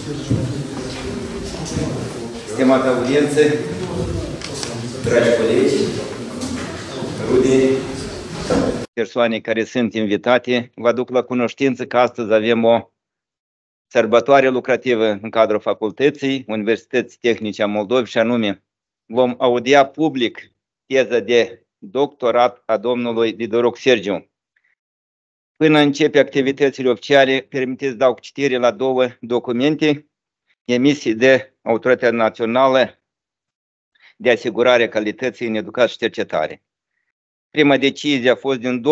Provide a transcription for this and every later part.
Stimată audiență, dragi colegi, rude, persoane care sunt invitate, vă aduc la cunoștință că astăzi avem o sărbătoare lucrativă în cadrul Facultății Universității Tehnice a Moldovei și anume vom audia public teza de doctorat a domnului Dideruc Sergiu. Până începe activitățile oficiale, permiteți dau citire la două documente emise de Autoritatea Națională de Asigurare a Calității în Educație și Cercetare. Prima decizie a fost din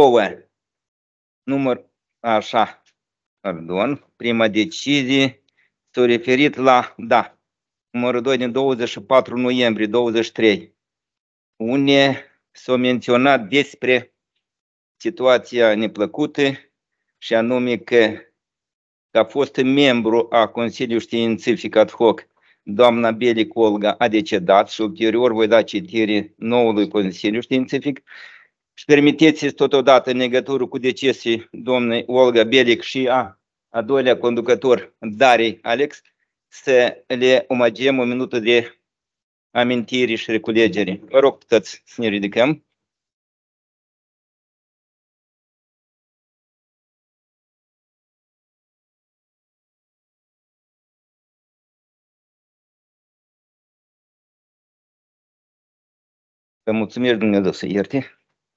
prima decizie s-a referit la, numărul 2 din 24 noiembrie 23, unde s-a menționat despre situația neplăcută și anume că a fost membru a Consiliului Științific ad hoc, doamna Belic Olga a decedat și ulterior voi da citire noului Consiliu Științific și permiteți totodată în legătură cu decesul doamnei Olga Belic și a doilea conducător Darei Alex să le omagiem o minută de amintire și reculegere. Vă rog puteți să ne ridicăm. Vă mulțumesc Dumnezeu să ierte.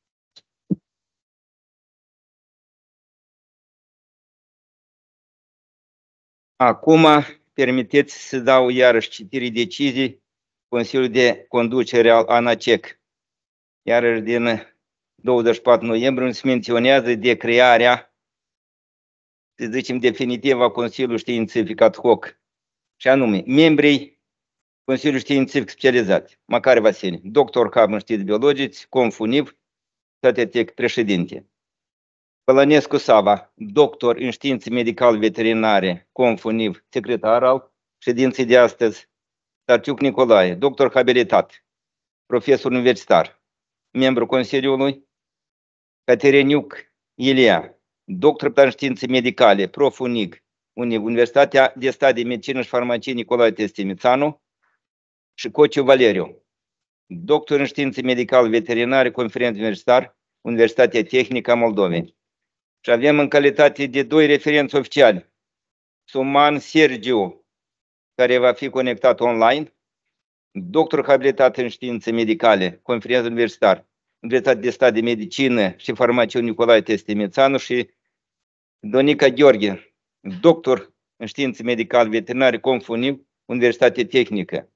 Acum permiteți să dau iarăși citire decizii Consiliului de Conducere al ANACEC. Iarăși din 24 noiembrie se menționează de crearea, să zicem, definitivă a Consiliului Științific ad hoc. Și anume, membrii Consiliului Științific specializat, Macare Vasile, doctor Cab în științe biologice, Confuniv, Tătetec, președinte. Pălănescu Sava, doctor în științe medical-veterinare, Confuniv, secretar al ședinței de astăzi. Tarciuc Nicolae, doctor habilitat, profesor universitar, membru Consiliului. Catereniuc Ilia, doctor în științe medicale, prof. UNIG, Universitatea de Stat de Medicină și Farmacie Nicolae Testimițanu. Și Cociu Valeriu, doctor în științe medical-veterinare, conferent universitar, Universitatea Tehnică a Moldovei. Și avem în calitate de doi referenți oficiali, Suman Sergiu, care va fi conectat online, doctor habilitat în științe medicale, conferent universitar, Universitatea de Stat de Medicină și Farmacie Nicolae Testimițanu și Donica Gheorghe, doctor în științe medical-veterinare, Confuniv, Universitatea Tehnică.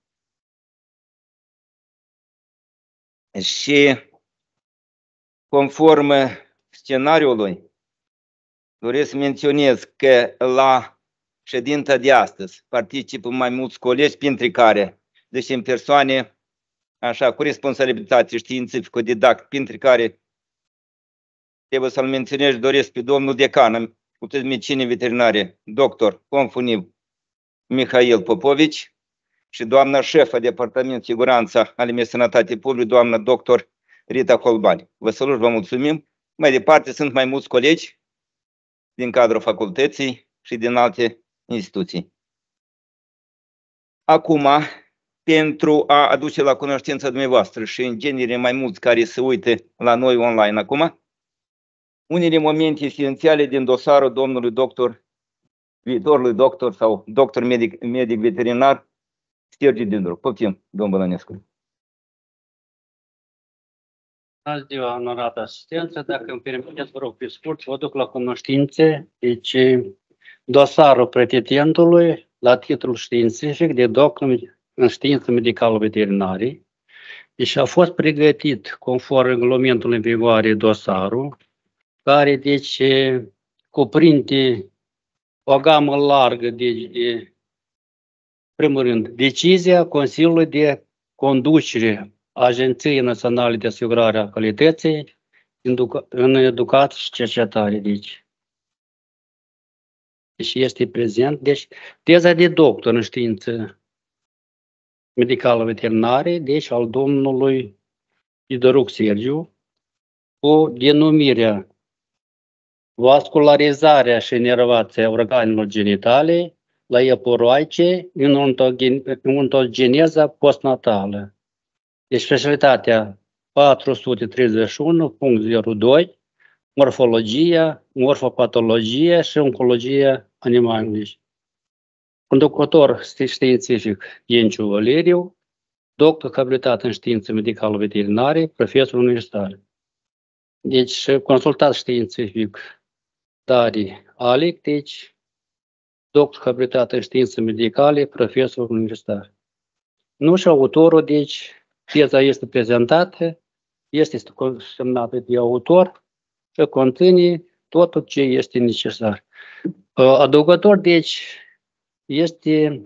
Și conform scenariului, doresc să menționez că la ședința de astăzi participă mai mulți colegi, printre care, deci în persoane, așa, cu responsabilitate științifico-didact, printre care trebuie să-l menționez și doresc pe domnul decan în Facultatea de Medicină Veterinare, doctor Confuniv Mihail Popovici, și doamna șefa Departament Siguranța Alimentației Sănătate Publică, doamna doctor Rita Holbani. Vă salut, vă mulțumim. Mai departe sunt mai mulți colegi din cadrul facultății și din alte instituții. Acum, pentru a aduce la cunoștința dumneavoastră și în genere mai mulți care se uită la noi online acum, unele momente esențiale din dosarul domnului doctor, viitorului doctor sau doctor medic veterinar, Sergiu Dideruc. Poftim, domnul Bălănescu. Bună ziua, onorată asistență. Dacă îmi permiteți, vă rog, pe scurt, vă duc la cunoștințe. Deci, dosarul pretendentului la titlul științific de doctor în știință medicală-veterinarii. Deci a fost pregătit conform regulamentului în vigoare dosarul, care deci cuprinde o gamă largă de primul rând, decizia Consiliului de Conducere a Agenției Naționale de Asigurare a Calității în Educație și Cercetare. Deci este prezent. Deci, teza de doctor în știință medicală-veterinare, deci al domnului Dideruc Sergiu, cu denumirea vascularizarea și inervația organelor genitale la ieporoaice în ontogeneza postnatală. Deci specialitatea 431.02, morfologia, morfopatologie și oncologie animalului. Conducător științific Ienciu Valeriu, doctor habilitat în științe medical-veterinare, profesor universitar. Deci consultat științific Dari Alec, deci doctor habilitat în științe medicale, profesor universitar. Nu și autorul, deci teza este prezentată, este semnată de autor și conține tot ce este necesar. Adăugător, deci, este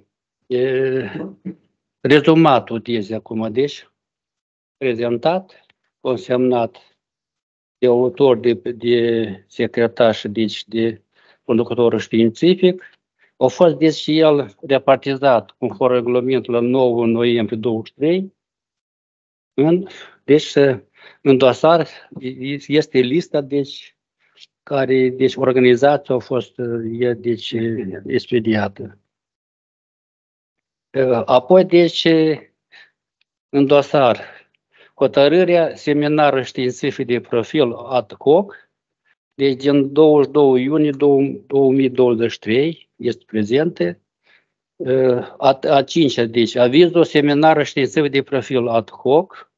rezumatul tezei acum, deci, prezentat, consemnat de autor, de secretar și deci de conducător științific. A fost deci și el repartizat conform regulamentului la 9 noiembrie 23. Deci, în dosar este lista, deci, care, deci, organizația a fost, deci, expediată. Apoi, deci, în dosar, hotărârea seminarului științific de profil ad hoc, deci din 22 iunie 2023, este prezentă. A cincea, deci, avizul seminarului științific de profil ad hoc,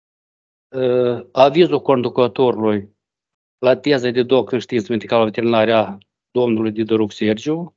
avizul conducătorului la teza de doctor în științe medicală veterinare a domnului Dideruc Sergiu.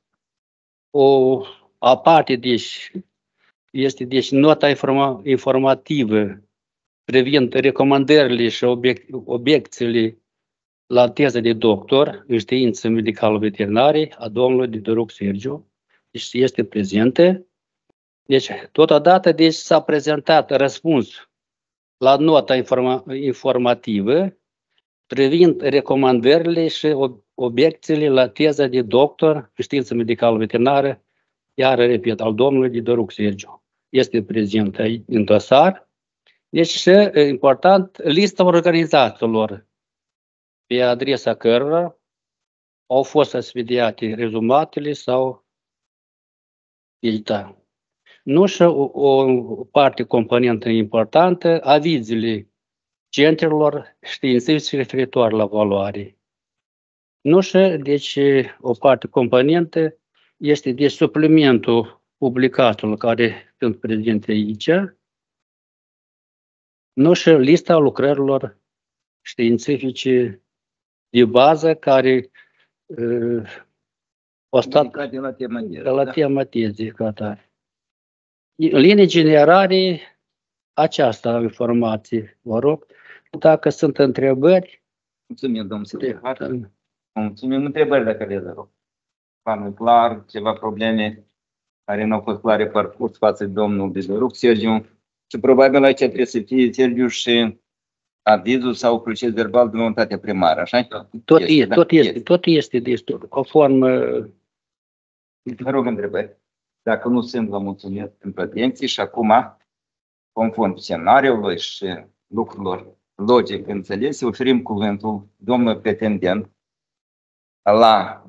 A parte, deci, este deci nota informativă privind recomandările și obiecțiile la teza de doctor în științe medicală veterinare a domnului Dideruc Sergiu. Deci este prezentă. Deci, totodată, deci, s-a prezentat răspuns la nota informativă privind recomandările și obiecțiile la teza de doctor în știință medicală veterinară, iar, repet, al domnului Dideruc Sergiu. Este prezent în dosar. Deci, și, important, lista organizațiilor pe adresa cărora au fost expediate rezumatele sau edita. Nu și o parte componentă importantă, avizele centrelor științifice referitoare la valoare. Nu și, deci, o parte componentă este de suplimentul publicatul care sunt prezente aici, nu și lista lucrărilor științifice de bază care au stat la tema tezei ca atare. În linii generale, aceasta informație, vă rog. Dacă sunt întrebări... Mulțumim, domnul secretar. Mulțumim. Întrebări dacă le rog. Planul clar, ceva probleme care nu au fost clare parcurs față de domnul Dideruc Sergiu. Și probabil aici trebuie să fie, Sergiu, și avizul sau proces verbal de voluntatea primară, așa? Tot este destul, conform... Vă rog întrebări. Dacă nu sunt, vă mulțumesc pentru atenție și acum, conform scenariului și lucrurilor logic înțelese, oferim cuvântul domnului pretendent la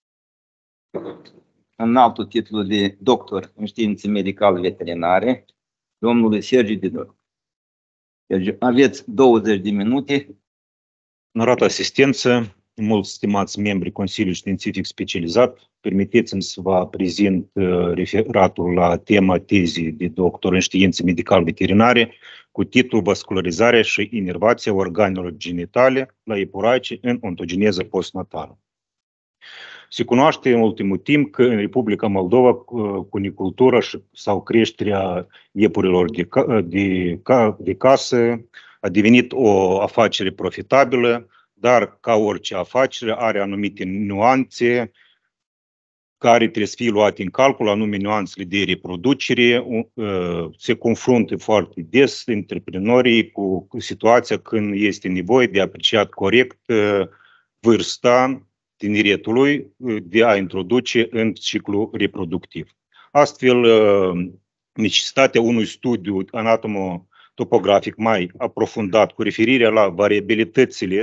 înaltul titlu de doctor în științe medicale veterinare, domnului Sergiu Dideruc. Sergiu, aveți 20 de minute. Onorată asistență, mulți stimați membri Consiliului Științific Specializat, permiteți-mi să vă prezint referatul la tema tezii de doctor în științe medicale veterinare cu titlul Vascularizarea și inervația organelor genitale la iepurace în ontogeneză postnatală. Se cunoaște în ultimul timp că în Republica Moldova cunicultura sau creșterea iepurilor de casă a devenit o afacere profitabilă, dar ca orice afacere are anumite nuanțe care trebuie să fie luate în calcul, anume nuanțele de reproducere. Se confruntă foarte des antreprenorii cu situația când este nevoie de apreciat corect vârsta tineretului de a introduce în ciclu reproductiv. Astfel, necesitatea unui studiu anatomo-topografic mai aprofundat cu referire la variabilitățile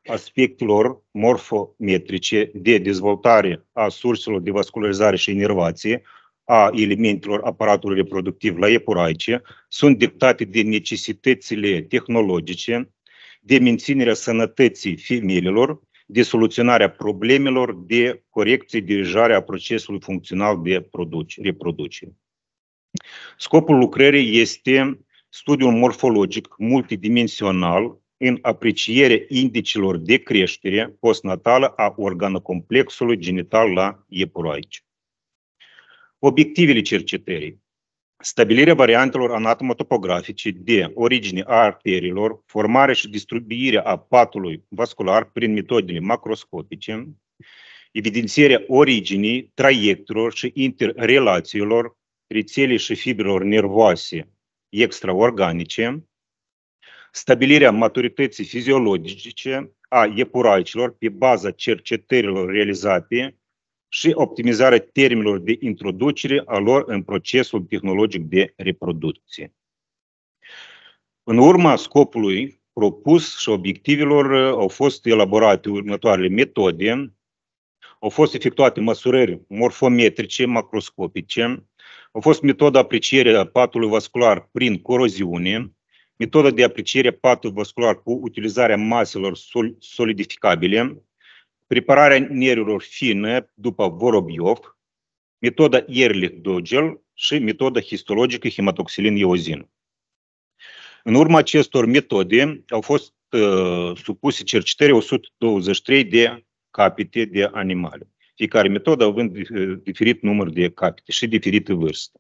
aspectelor morfometrice de dezvoltare a surselor de vascularizare și inervație a elementelor aparatului reproductiv la iepuraice sunt dictate de necesitățile tehnologice, de menținerea sănătății femeilor, de soluționarea problemelor, de corecție, dirijare a procesului funcțional de reproducere. Scopul lucrării este studiul morfologic multidimensional în aprecierea indicilor de creștere postnatală a organocomplexului genital la iepuraice. Obiectivele cercetării: stabilirea variantelor anatomotopografice de origine a arteriilor, formarea și distribuirea a patului vascular prin metodele macroscopice, evidențierea originii, traiectelor și interrelațiilor rețelei și fibrelor nervoase extraorganice, stabilirea maturității fiziologice a iepuraicilor pe baza cercetărilor realizate și optimizarea termenilor de introducere a lor în procesul tehnologic de reproducție. În urma scopului propus și obiectivelor au fost elaborate următoarele metode, au fost efectuate măsurări morfometrice, macroscopice, au fost metoda aprecierea patului vascular prin coroziune, metoda de apreciere a patului vascular cu utilizarea maselor solidificabile, prepararea nervilor fine după Vorobiov, metoda Ehrlich-Dogel și metoda histologică hematoxilin-eozin. În urma acestor metode au fost supuse cercetării 123 de capete de animale, fiecare metodă având diferit număr de capete și diferită vârstă.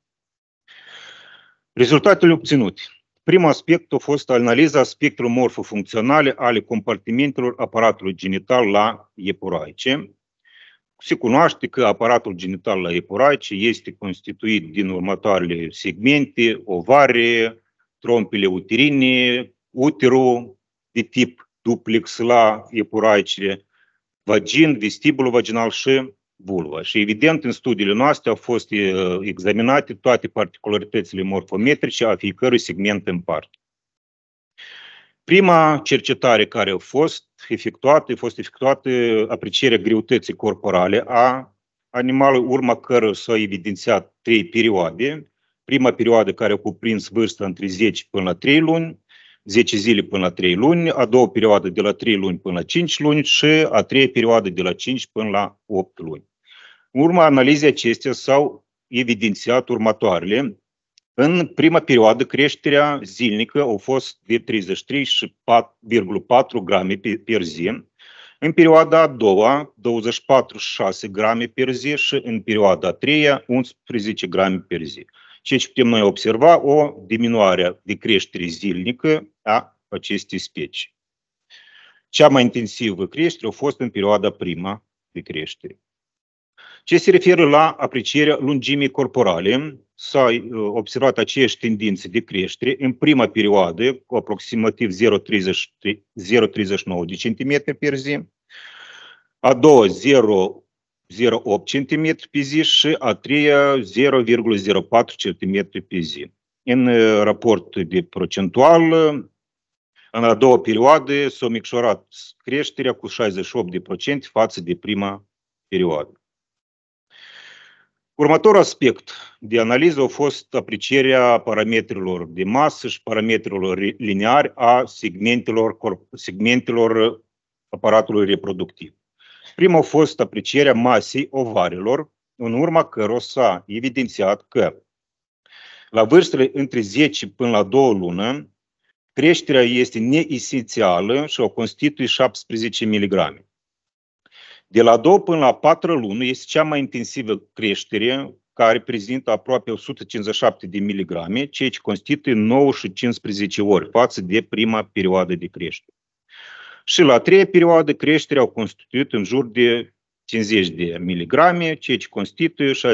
Rezultatele obținute. Primul aspect a fost analiza aspectelor morfofuncționale ale compartimentelor aparatului genital la iepuraice. Se cunoaște că aparatul genital la iepuraice este constituit din următoarele segmente: ovare, trompele uterine, uterul de tip duplex la iepuraice, vagin, vestibulul vaginal și vulva. Și evident, în studiile noastre au fost examinate toate particularitățile morfometrice a fiecărui segment în parte. Prima cercetare care a fost efectuată aprecierea greutății corporale a animalului, urma cărora s-au evidențiat 3 perioade. Prima perioadă care a cuprins vârsta între 10 până la 3 luni, 10 zile până la 3 luni, a doua perioadă de la 3 luni până la 5 luni și a treia perioadă de la 5 până la 8 luni. În urma analizei acestea s-au evidențiat următoarele. În prima perioadă, creșterea zilnică a fost de 33,4 grame per zi. În perioada a doua, 24,6 grame per zi și în perioada a treia, 11 grame per zi. Ceea ce putem noi observa, o diminuare de creștere zilnică a acestei specii. Cea mai intensivă creștere a fost în perioada prima de creștere. Ce se referă la aprecierea lungimii corporale, s-a observat aceeași tendințe de creștere în prima perioadă, cu aproximativ 0,39 de cm per zi, a doua 0,08 cm pe zi și a treia 0,04 cm pe zi. În raport de procentual, în a doua perioadă s-a micșorat creșterea cu 68% față de prima perioadă. Următorul aspect de analiză a fost aprecierea parametrilor de masă și parametrilor lineari a segmentelor aparatului reproductiv. Prima a fost aprecierea masei ovarelor, în urma cărora s-a evidențiat că la vârstele între 10 până la 2 luni, creșterea este neesențială și o constituie 17 mg. De la 2 până la 4 luni este cea mai intensivă creștere, care prezintă aproape 157 de miligrame, ceea ce constituie 9 și 15 ori față de prima perioadă de creștere. Și la a treia perioadă, creșterea au constituit în jur de 50 de miligrame, ceea ce constituie 68,15%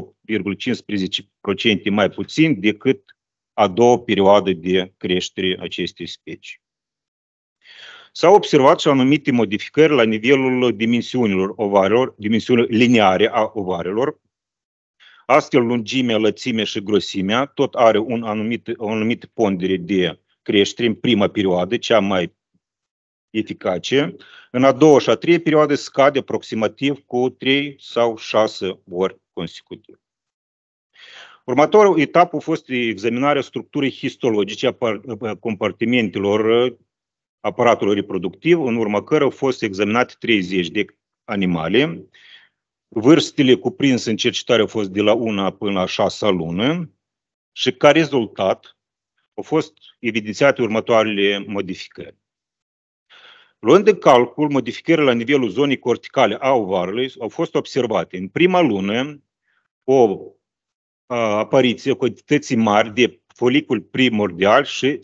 mai puțin decât a doua perioadă de creștere acestei specii. S-au observat și anumite modificări la nivelul dimensiunilor ovarelor, dimensiunilor lineare a ovarelor. Astfel, lungimea, lățimea și grosimea tot are o anumită pondere de creștere în prima perioadă, cea mai eficace, în a doua și a treia perioadă scade aproximativ cu 3 sau 6 ori consecutiv. Următoarea etapă a fost examinarea structurii histologice a compartimentelor aparatului reproductiv, în urma cărora au fost examinate 30 de animale. Vârstele cuprinse în cercetare au fost de la 1 până la 6 luni și ca rezultat au fost evidențiate următoarele modificări. Luând în calcul modificările la nivelul zonei corticale a ovarului, au fost observate în prima lună o apariție cantității mari de folicul primordial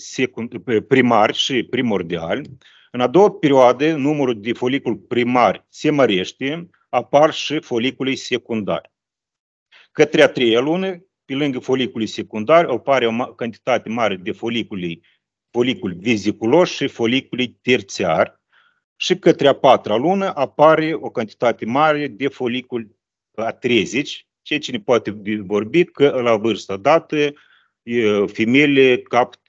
și primordial. În a doua perioadă, numărul de foliculi primari se mărește, apar și foliculii secundari. Către a treia lună, pe lângă foliculii secundari, apare o cantitate mare de foliculi veziculoși și foliculi terțiari și către a patra lună apare o cantitate mare de foliculi atresici, ceea ce ne poate vorbi că la vârsta dată femeile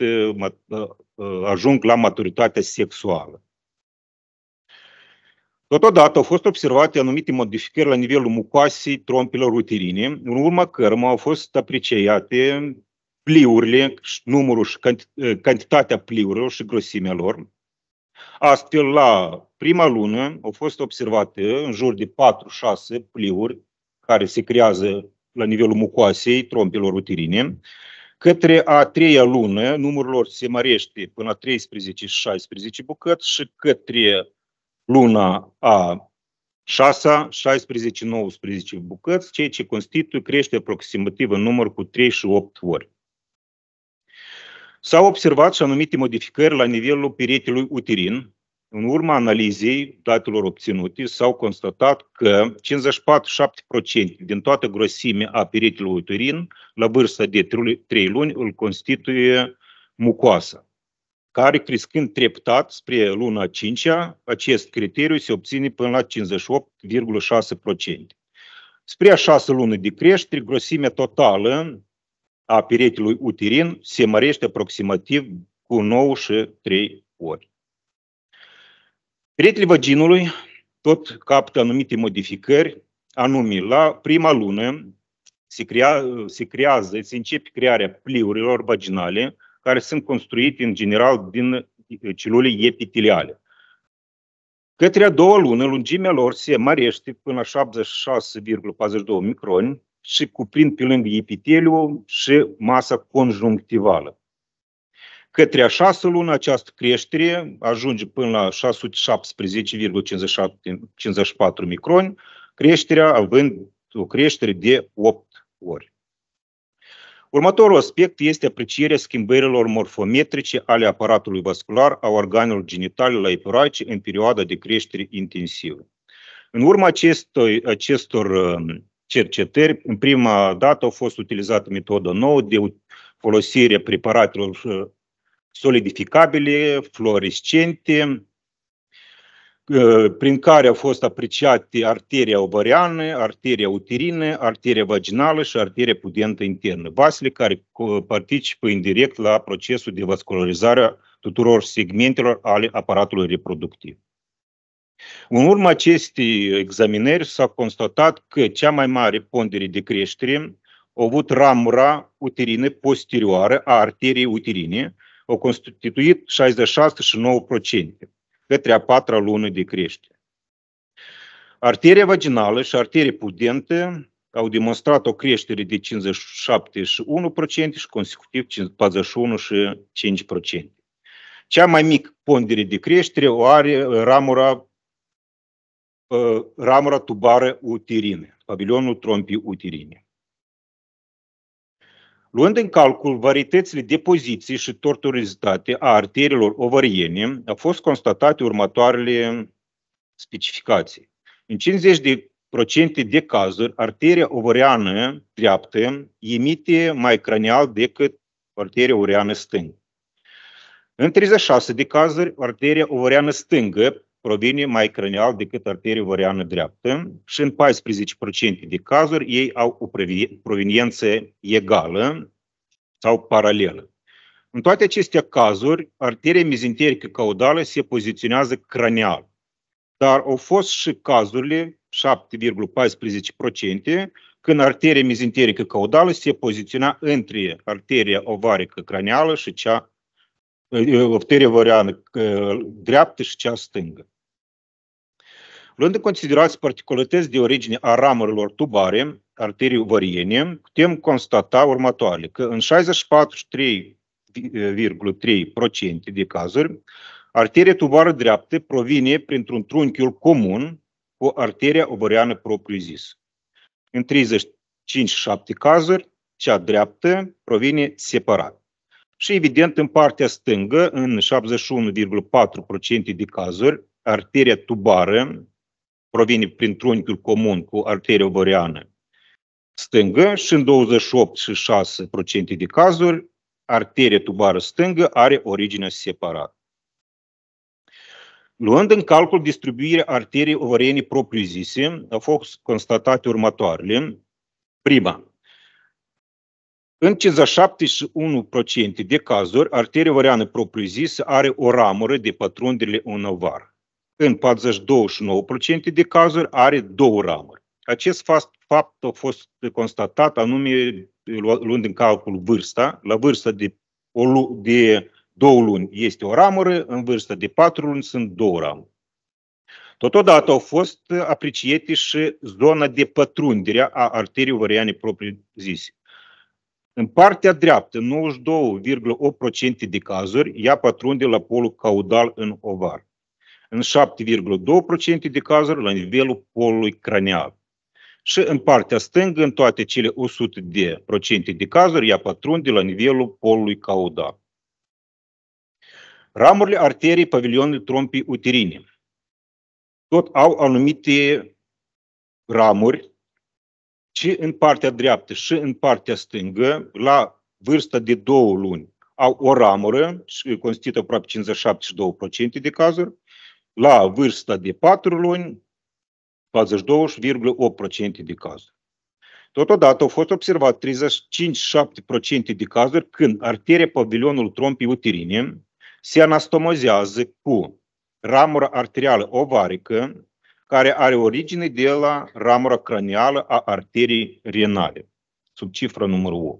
ajung la maturitatea sexuală. Totodată au fost observate anumite modificări la nivelul mucoasei trompilor uterine, în urma cărora au fost apreciate pliurile, numărul și cantitatea pliurilor și grosimea lor. Astfel, la prima lună au fost observate în jur de 4-6 pliuri care se creează la nivelul mucoasei trompilor uterine. Către a treia lună, numărul lor se mărește până la 13-16 bucăți și către luna a 6-16-19 bucăți, ceea ce constituie crește aproximativ în număr cu 3 și 8 ori. S-au observat și anumite modificări la nivelul peretelui uterin. În urma analizei datelor obținute, s-au constatat că 54-7% din toată grosimea a peretelui uterin la vârsta de 3 luni îl constituie mucoasa, care crescând treptat spre luna 5-a, acest criteriu se obține până la 58,6%. Spre a 6 luni de creștere, grosimea totală a peretelui uterin se mărește aproximativ cu 9 și 3 ori. Peretele vaginului tot capătă anumite modificări, anume la prima lună se începe crearea pliurilor vaginale, care sunt construite în general din celule epiteliale. Către a doua lună, lungimea lor se mărește până la 76,42 microni și cuprind pe lângă epiteliu și masa conjunctivală. Către a 6 lună, această creștere ajunge până la 617,54 microni, creșterea având o creștere de 8 ori. Următorul aspect este aprecierea schimbărilor morfometrice ale aparatului vascular a organelor genitale la epiroice în perioada de creștere intensivă. În urma acestor cercetări, în prima dată a fost utilizată metoda nouă de folosire a preparatelor solidificabile, fluorescente, prin care au fost apreciate arteria ovariană, arteria uterină, arteria vaginală și arteria pudentă internă, vasele care participă indirect la procesul de vascularizare a tuturor segmentelor ale aparatului reproductiv. În urma acestei examinări s-a constatat că cea mai mare pondere de creștere a avut ramura uterină posterioară a arteriei uterine, au constituit 66 și 9%, către a patra lună de creștere. Arteria vaginală și arteria pudentă au demonstrat o creștere de 57 și 1% și consecutiv 41 și 5%. Cea mai mică pondere de creștere o are ramura tubară uterină, pavilionul trompii uterine. Luând în calcul varietățile de poziție și tortuozitate a arteriilor ovariene, au fost constatate următoarele specificații. În 50% de cazuri, arteria ovariană dreaptă emite mai cranial decât arteria ovariană stângă. În 36 de cazuri, arteria ovariană stângă provine mai cranial decât arteria ovariană dreaptă și în 14% de cazuri ei au o proveniență egală sau paralelă. În toate aceste cazuri, arteria mezenterică caudală se poziționează cranial. Dar au fost și cazurile, 7,14%, când arteria mezenterică caudală se poziționa între arteria ovarică cranială și arteria ovariană dreaptă și cea stângă. Luând în considerație particularități de origine a ramurilor tubare, arterii ovariene, putem constata următoarele, că în 64,3% de cazuri, arteria tubară dreaptă provine printr-un trunchiul comun cu arteria ovariană propriu-zisă. În 35,7 cazuri, cea dreaptă provine separat. Și evident, în partea stângă, în 71,4% de cazuri, arteria tubară provine prin trunchiul comun cu arteria ovariană stângă și în 28,6% de cazuri, arteria tubară stângă are origine separată. Luând în calcul distribuirea arteriei ovariene propriu-zise, au fost constatate următoarele. Prima, în 57,1% de cazuri, arteria ovariană propriu-zisă are o ramură de pătrundere în ovar. În 42,9% de cazuri are două ramuri. Acest fapt a fost constatat anume luând în calcul vârsta. La vârsta de 2 luni este o ramură, în vârsta de 4 luni sunt două ramuri. Totodată au fost apreciate și zona de pătrundere a arteriei ovariane propriu-zise. În partea dreaptă, 92,8% de cazuri, ea pătrunde la polul caudal în ovar. În 7,2% de cazuri, la nivelul polului cranial. Și în partea stângă, în toate cele 100% de cazuri, ea pătrunde la nivelul polului caudal. Ramurile arteriei pavilionului trompii uterine tot au anumite ramuri, și în partea dreaptă și în partea stângă, la vârsta de 2 luni, au o ramură și constituie aproape 57,2% de cazuri, la vârsta de 4 luni, 42,8% de cazuri. Totodată au fost observat 35,7% de cazuri când arteria pavilionului trompii uterine se anastomozează cu ramura arterială ovarică, care are origine de la ramura cranială a arteriei renale, sub cifra numărul 8.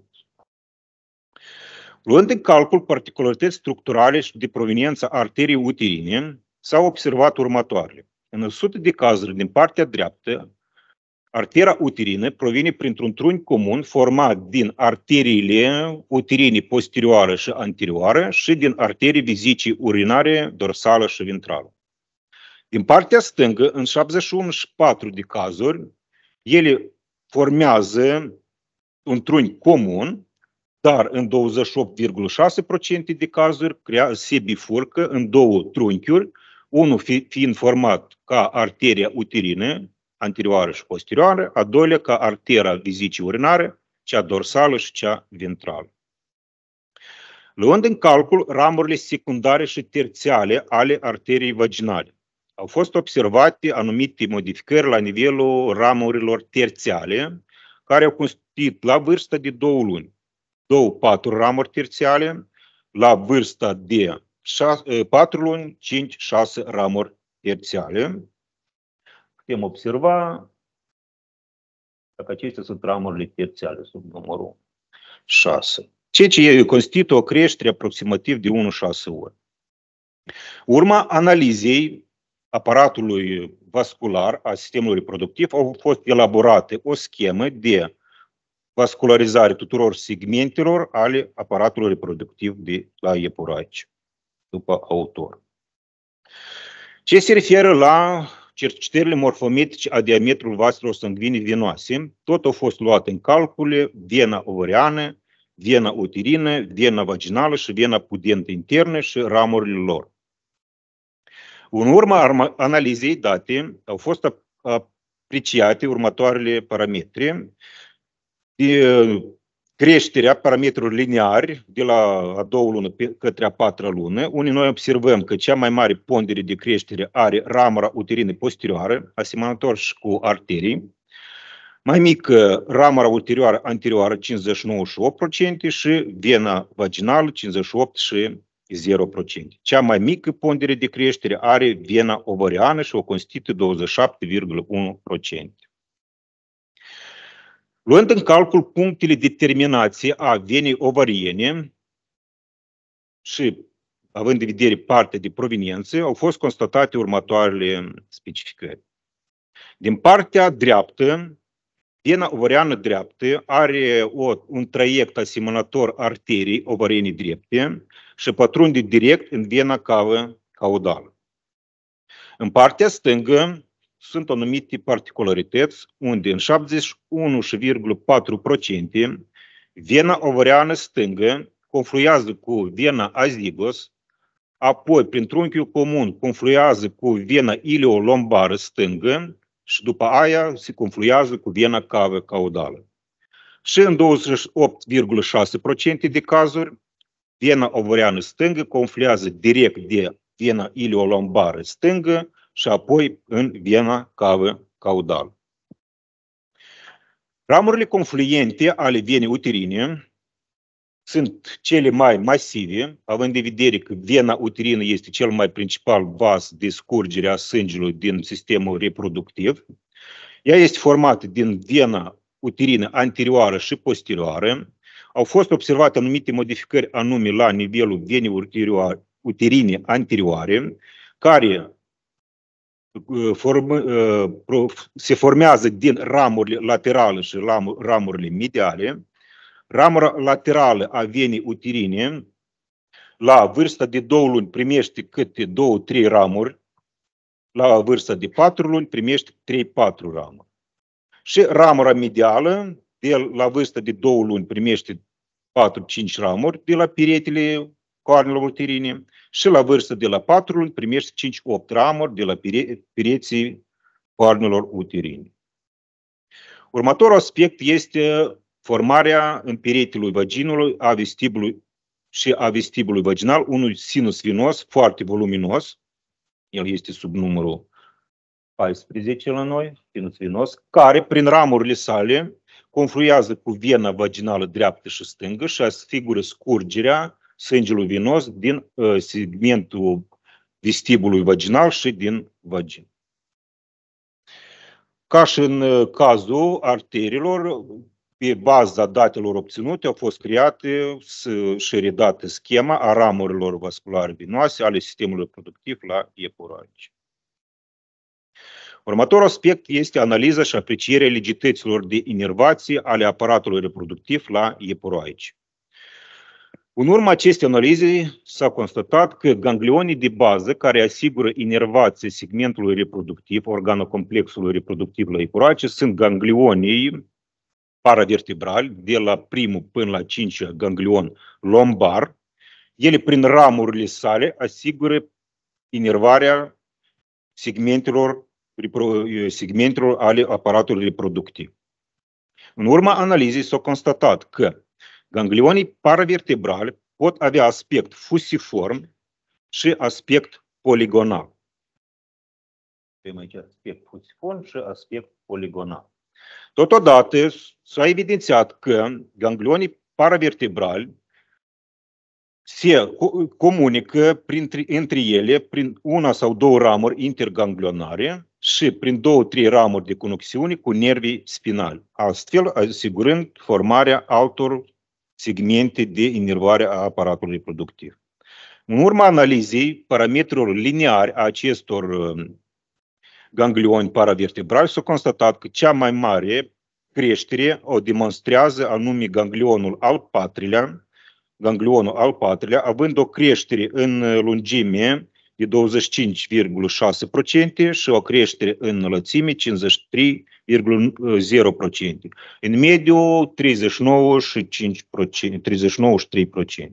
Luând în calcul particularități structurale și de proveniență a arteriei uterine, s-au observat următoarele. În 100 de cazuri din partea dreaptă, arteria uterină provine printr-un trunchi comun format din arteriile uterine posterioară și anterioară și din arterii vizicii urinare, dorsală și ventrală. Din partea stângă, în 71,4% de cazuri, ele formează un trunchi comun, dar în 28,6% de cazuri se bifurcă în două trunchiuri, unul fiind format ca arteria uterină, anterioară și posterioară, a doilea ca arteria vizicii urinare, cea dorsală și cea ventrală. Luând în calcul ramurile secundare și terțiale ale arteriei vaginale, au fost observate anumite modificări la nivelul ramurilor terțiale, care au constituit la vârsta de 2 luni 2-4 ramuri terțiale, la vârsta de 4 luni 5-6 ramuri terțiale. Putem observa dacă acestea sunt ramurile terțiale sub numărul 6. Ceea ce constituie o creștere aproximativ de 1,6 ori. Urma analizei aparatului vascular a sistemului reproductiv au fost elaborate o schemă de vascularizare tuturor segmentelor ale aparatului reproductiv de la iepuraci, după autor. Ce se referă la cercetările morfometrice a diametrului vaselor sanguine venoase, tot au fost luate în calcule vena ovariană, vena uterină, vena vaginală și vena pudentă internă și ramurile lor. În urma analizei date au fost apreciate următoarele parametri. Creșterea parametrilor lineari de la a 2 lună către a 4 lună, unde noi observăm că cea mai mare pondere de creștere are ramura uterină posterioară, asemănător și cu arterii. Mai mică, ramura ulterioară anterioară 59 și 8% și vena vaginală 58 și 0%. Cea mai mică pondere de creștere are vena ovariană și o constituie 27,1%. Luând în calcul punctele de terminație a venei ovariene și având în vedere partea de proveniență, au fost constatate următoarele specificări. Din partea dreaptă, vena ovariană dreaptă are un traiect asemănător arteriei ovariene drepte și pătrunde direct în vena cavă caudală. În partea stângă sunt anumite particularități unde în 71,4% vena ovariană stângă confluează cu vena azigos, apoi prin trunchiul comun confluează cu vena ileolombară stângă și după aia se confluează cu vena cavă caudală. Și în 28,6% de cazuri, vena ovariană stângă confluează direct de vena ileolombară stângă și apoi în vena cavă caudală. Ramurile confluente ale venei uterine sunt cele mai masive, având în vedere că vena uterină este cel mai principal vas de scurgere a sângelui din sistemul reproductiv. Ea este formată din vena uterină anterioară și posterioară. Au fost observate anumite modificări anume la nivelul venei uterine anterioare, care se formează din ramurile laterale și ramurile mediale. Ramura laterală a venei uterine, la vârsta de 2 luni, primește câte 2-3 ramuri, la vârsta de 4 luni, primește 3-4 ramuri. Și ramura medială, la vârsta de 2 luni, primește 4-5 ramuri de la peretele coarnelor uterine și la vârsta de la 4 luni, primește 5-8 ramuri de la pereții coarnelor uterine. Următorul aspect este formarea în peretele vaginului a vestibului și a vestibului vaginal unui sinus venos foarte voluminos. El este sub numărul 14 la noi, sinus venos, care prin ramurile sale confluează cu vena vaginală dreaptă și stângă și asigură scurgerea sângelui venos din segmentul vestibului vaginal și din vagină. Ca și în cazul arteriilor, pe baza datelor obținute au fost create și redate schema a ramurilor vasculare venoase ale sistemului reproductiv la iepuragice. Următorul aspect este analiza și aprecierea legităților de inervație ale aparatului reproductiv la iepuragice. În urma acestei analize s-a constatat că ganglionii de bază care asigură inervația segmentului reproductiv, organocomplexului reproductiv la iepuragice, sunt ganglionii paravertebrali, de la primul până la 5 ganglion lombar. Ele, prin ramurile sale, asigură inervarea segmentelor ale aparatului reproductiv. În urma analizei s-a constatat că ganglionii paravertebrali pot avea aspect fusiform și aspect poligonal. Avem aici aspect fusiform și aspect poligonal. Totodată s-a evidențiat că ganglionii paravertebrali se comunică între ele prin una sau două ramuri interganglionare și prin 2-3 ramuri de conexiune cu nervii spinali, astfel asigurând formarea altor segmente de inervare a aparatului reproductiv. În urma analizei parametrilor lineari a acestor ganglioni paravertebrali s-a constatat că cea mai mare creștere o demonstrează anume ganglionul al patrulea, având o creștere în lungime de 25,6% și o creștere în lățime 53,0%. În mediu 39 și 3%.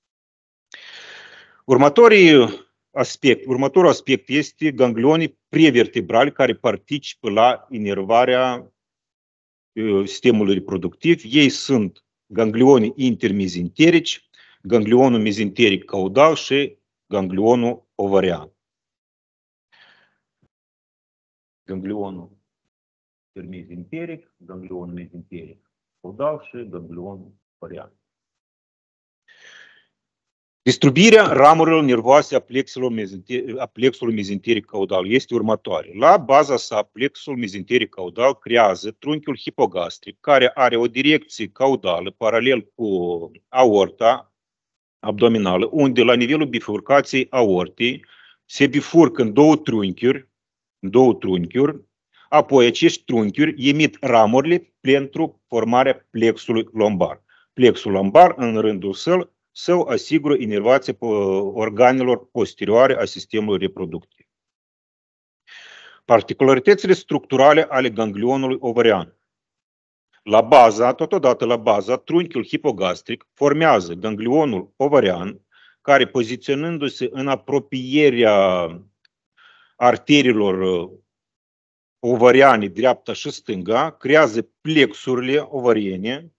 Următorul aspect este ganglionii prevertebrali care participă la inervarea sistemului reproductiv. Ei sunt ganglionii intermezenterici, ganglionul mezenteric caudal și ganglionul ovarian. Ganglionul mesenteric, ganglion mesenteric caudal și ganglion ovarian. Distribuirea ramurilor nervoase a plexului mesenteric caudal este următoare. La baza sa, plexul mesenteric caudal creează trunchiul hipogastric, care are o direcție caudală paralel cu aorta abdominală, unde la nivelul bifurcației aortei se bifurcă în două trunchiuri, apoi acești trunchiuri emit ramurile pentru formarea plexului lombar. Plexul lombar, în rândul său, asigură inervația organelor posterioare a sistemului reproductiv. Particularitățile structurale ale ganglionului ovarian. Totodată la baza, trunchiul hipogastric formează ganglionul ovarian, care, poziționându-se în apropierea arteriilor ovariane dreapta și stânga, creează plexurile ovariene,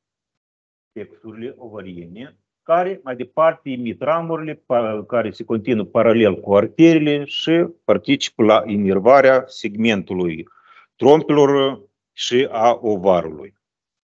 care mai departe emit ramurile care se continuă paralel cu arteriile și participă la inervarea segmentului trompilor și a ovarului.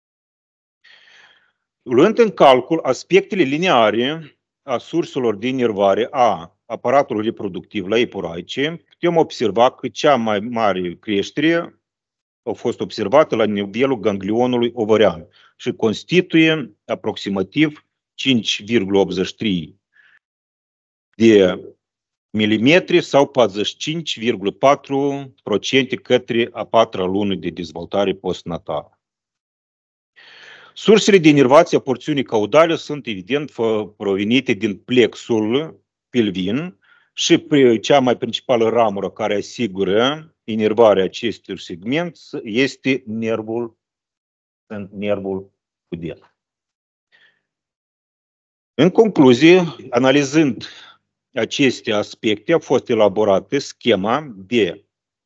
Luând în calcul aspectele lineare a surselor de inervare a aparatului reproductiv la epuraice, putem observa că cea mai mare creștere a fost observată la nivelul ganglionului ovarian și constituie aproximativ 5,83 de milimetri sau 45,4% către a patra lună de dezvoltare postnatală. Sursele de inervație a porțiunii caudale sunt evident provenite din plexul pelvin și cea mai principală ramură care asigură inervarea acestor segmente este nervul pudent. În concluzie, analizând aceste aspecte, a fost elaborată schema de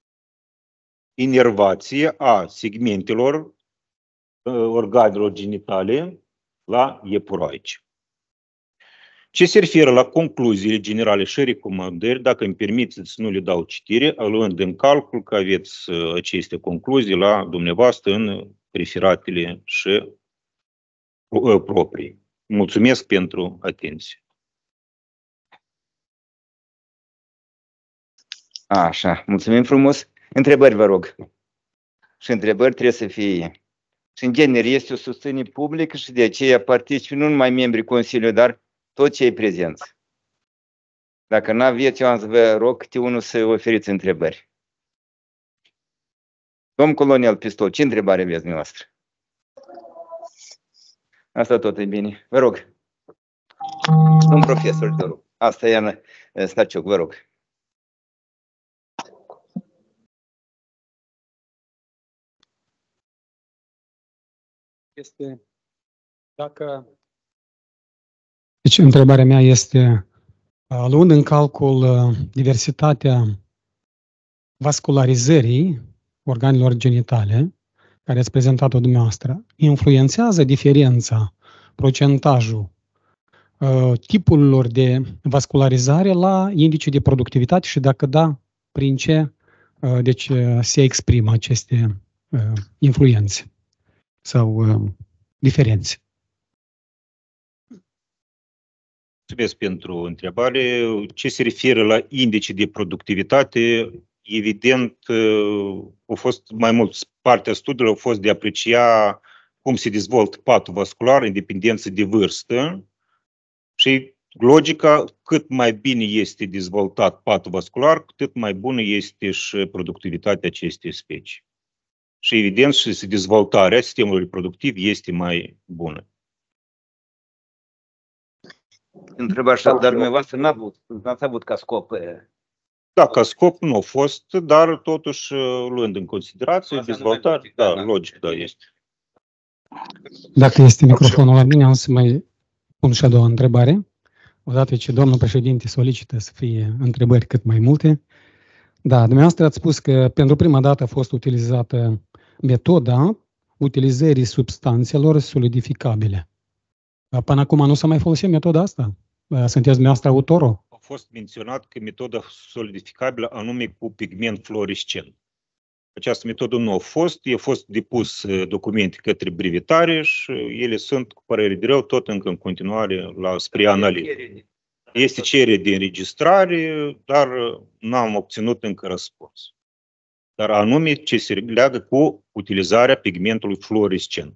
inervație a segmentelor organelor genitale la epuraice. Ce se referă la concluziile generale și recomandări, dacă îmi permiteți, nu le dau citire, luând în calcul că aveți aceste concluzii la dumneavoastră în referatele și proprii. Mulțumesc pentru atenție. Așa, mulțumim frumos. Întrebări, vă rog. Și întrebări trebuie să fie. Și în genere este o susținere publică și de aceea participă nu numai membrii Consiliului, dar toți cei prezenți. Dacă nu aveți, eu am să vă rog câte unul să oferiți întrebări. Domn colonel Pistol, ce întrebare aveți dumneavoastră? Asta tot e bine. Vă rog. Domn profesor, te rog. Asta e Ana Stacioc, vă rog. Este dacă... Deci, întrebarea mea este, luând în calcul diversitatea vascularizării organelor genitale, care ați prezentat-o dumneavoastră, influențează diferența, procentajul tipurilor de vascularizare la indicii de productivitate și dacă da, prin ce deci, se exprimă aceste influențe sau diferențe? Mulțumesc pentru întrebare. Ce se referă la indicii de productivitate, evident, a fost mai mult, partea studiilor a fost de a aprecia cum se dezvoltă patul vascular în dependență de vârstă și logica, cât mai bine este dezvoltat patul vascular, cu atât mai bună este și productivitatea acestei specii. Și evident, și dezvoltarea sistemului reproductiv este mai bună. Întreb așa, dar dumneavoastră n-ați avut ca scop... Da, ca scop nu a fost, dar totuși luând în considerație dezvoltarea, da, logic, da, este. Dacă este microfonul la mine, am să mai pun și a doua întrebare. Odată ce domnul președinte solicită să fie întrebări cât mai multe. Da, dumneavoastră ați spus că pentru prima dată a fost utilizată metoda utilizării substanțelor solidificabile. Până acum nu s-a mai folosit metoda asta? Sunteți dumneavoastră autorul? A fost menționat că metoda solidificabilă anume cu pigment fluorescent. Această metodă nu a fost depus documente către brevetare și ele sunt, cu părere de rău, tot încă în continuare spre analiză. Este cerere de înregistrare, dar n-am obținut încă răspuns. Dar anume ce se leagă cu utilizarea pigmentului fluorescent.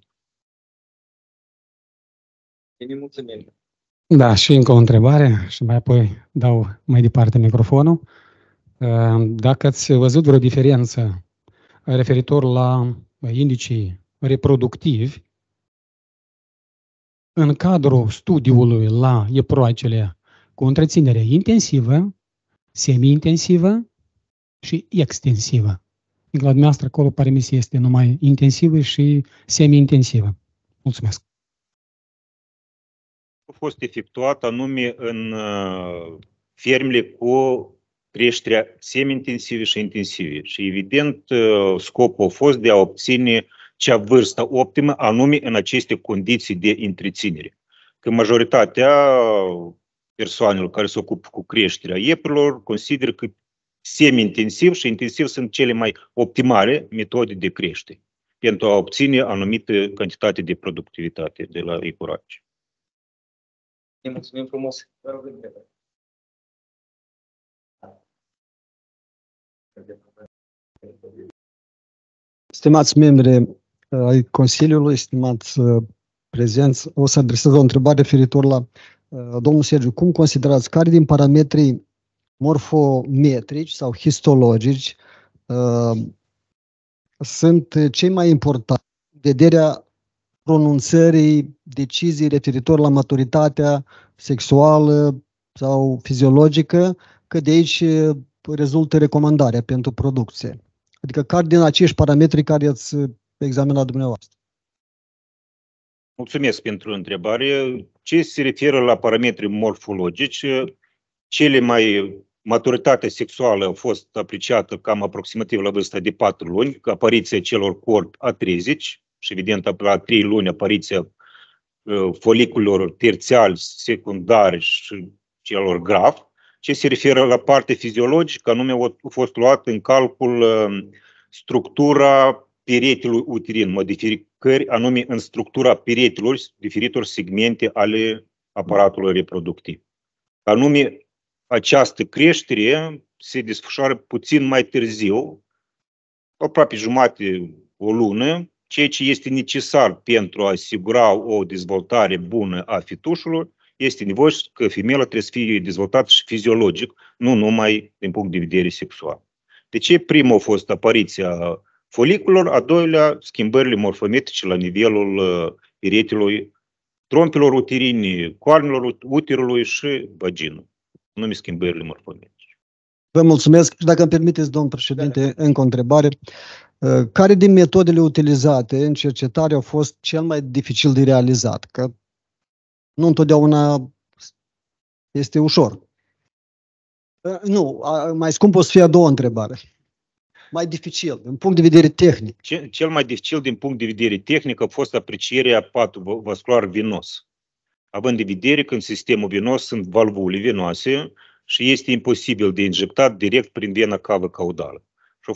Mulțumim. Da, și încă o întrebare și mai apoi dau mai departe microfonul. Dacă ați văzut vreo diferență referitor la indicii reproductivi în cadrul studiului la eproacele cu întreținere intensivă, semi-intensivă și extensivă. La dumneavoastră acolo pare mi se este numai intensivă și semi-intensivă. Mulțumesc. A fost efectuat anume în fermele cu creșterea semi-intensivă și intensivă. Și evident scopul a fost de a obține cea vârstă optimă anume în aceste condiții de întreținere. Că majoritatea persoanelor care se ocupă cu creșterea iepurilor consideră că semi-intensiv și intensiv sunt cele mai optimale metode de creștere pentru a obține anumită cantitate de productivitate de la iepuraci. Mulțumim frumos. Stimați membri ai Consiliului, stimați prezenți, o să adresez o întrebare referitor la domnul Sergiu. Cum considerați care din parametrii morfometrici sau histologici sunt cei mai importanti în vederea pronunțării decizii referitor la maturitatea sexuală sau fiziologică, că de aici rezultă recomandarea pentru producție? Adică care din acești parametri care ați examinat dumneavoastră? Mulțumesc pentru întrebare. Ce se referă la parametri morfologici, cele mai maturitatea sexuală a fost apreciată cam aproximativ la vârsta de 4 luni, că apariția celor corp a 30 și evident la 3 luni apariția foliculelor terțiali, secundari și celor grav. Ce se referă la partea fiziologică, anume a fost luat în calcul structura peretelui uterin, modificări anume în structura peretelor diferitor segmente ale aparatului reproductiv. Anume, această creștere se desfășoară puțin mai târziu, aproape jumate, o lună, ceea ce este necesar pentru a asigura o dezvoltare bună a fitușului. Este nevoie că femeia trebuie să fie dezvoltată și fiziologic, nu numai din punct de vedere sexual. Deci, primul a fost apariția foliculelor, a doilea, schimbările morfometrice la nivelul peretelui, trompilor uterine, coarnelor uterului și vagină, nume schimbările morfometrice. Vă mulțumesc și dacă îmi permiteți, domnul președinte, încă o întrebare. Care din metodele utilizate în cercetare au fost cel mai dificil de realizat? Că nu întotdeauna este ușor. Nu, mai scump o să fie a doua întrebare. Mai dificil, din punct de vedere tehnic. Cel mai dificil din punct de vedere tehnic a fost aprecierea patului vascular venos. Având în vedere că în sistemul venos sunt valvule venoase și este imposibil de injectat direct prin vena cavă caudală. Și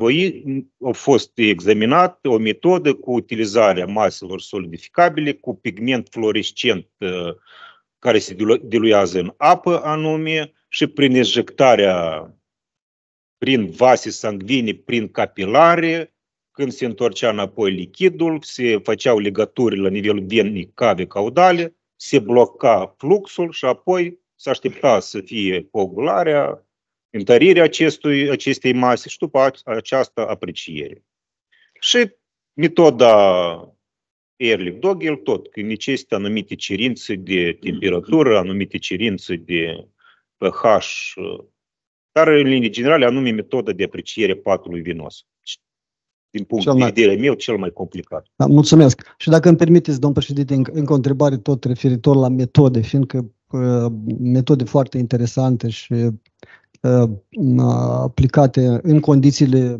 a fost examinat o metodă cu utilizarea maselor solidificabile cu pigment fluorescent care se diluează în apă anume și prin injectarea prin vase sanguine, prin capilare, când se întorcea înapoi lichidul, se făceau legături la nivelul venii cave caudale, se bloca fluxul și apoi se aștepta să fie coagularea, întărirea acestei mase și după această apreciere. Și metoda Ehrlich-Dogel tot, că necesită anumite cerințe de temperatură, anumite cerințe de pH, dar în linii generale anume metoda de apreciere patului venos. Din punct de vedere meu, cel mai complicat. Da, mulțumesc. Și dacă îmi permiteți, domn președinte, încă o întrebare tot referitor la metode, fiindcă metode foarte interesante și aplicate în condițiile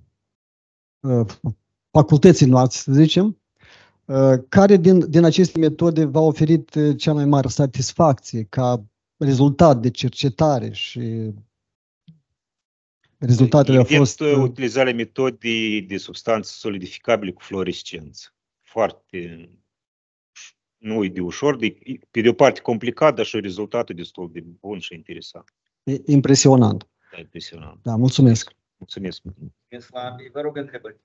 facultății noastre, să zicem, care din aceste metode v-a oferit cea mai mare satisfacție ca rezultat de cercetare și Rezultatele au Evident, fost... utilizarea metodei de substanțe solidificabile cu fluorescență. Foarte... Nu e de ușor, pe de o parte complicat, dar și rezultatul destul de bun și interesant. Impresionant. Da, impresionant. Da, mulțumesc. Mulțumesc. Vă rog întrebări.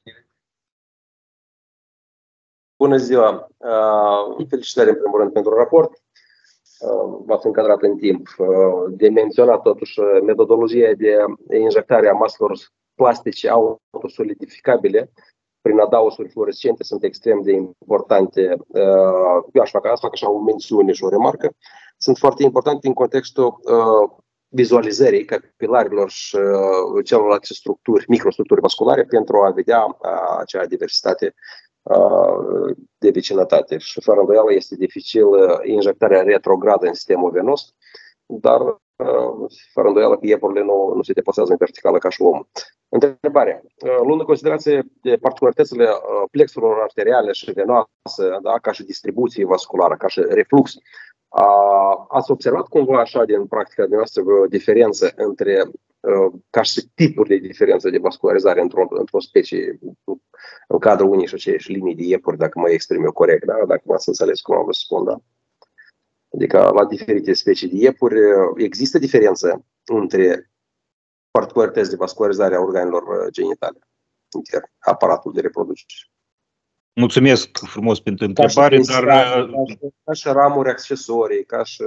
Bună ziua! Felicitări în primul rând pentru raport. V-ați încadrat în timp. De menționat totuși metodologia de injectare a maselor plastice autosolidificabile prin adaosuri fluorescente sunt extrem de importante. Eu aș face așa o mențiune și o remarcă. Sunt foarte importante în contextul vizualizării capilarilor și celorlalte structuri, microstructuri vasculare pentru a vedea acea diversitate de vecinătate. Și fără îndoială este dificil injectarea retrogradă în sistemul venos, dar fără îndoială că iepurile nu se deplasează în verticală ca și omul. Întrebare. Luând în considerație particularitățile plexurilor arteriale și venoase, da, ca și distribuție vasculară, ca și reflux, ați observat cumva așa din practica dumneavoastră o diferență între, ca și tipuri de diferență de vascularizare într-o specie, în cadrul unii și aceiași linii de iepuri, dacă mă exprim eu corect, da? Dacă m-ați înțeles cum am vă spun, da? Adică la diferite specii de iepuri există diferență între particularități de vascularizare a organelor genitale, aparatul de reproducere. Mulțumesc frumos pentru întrebare, dar... Ca și ramuri accesorii, ca și...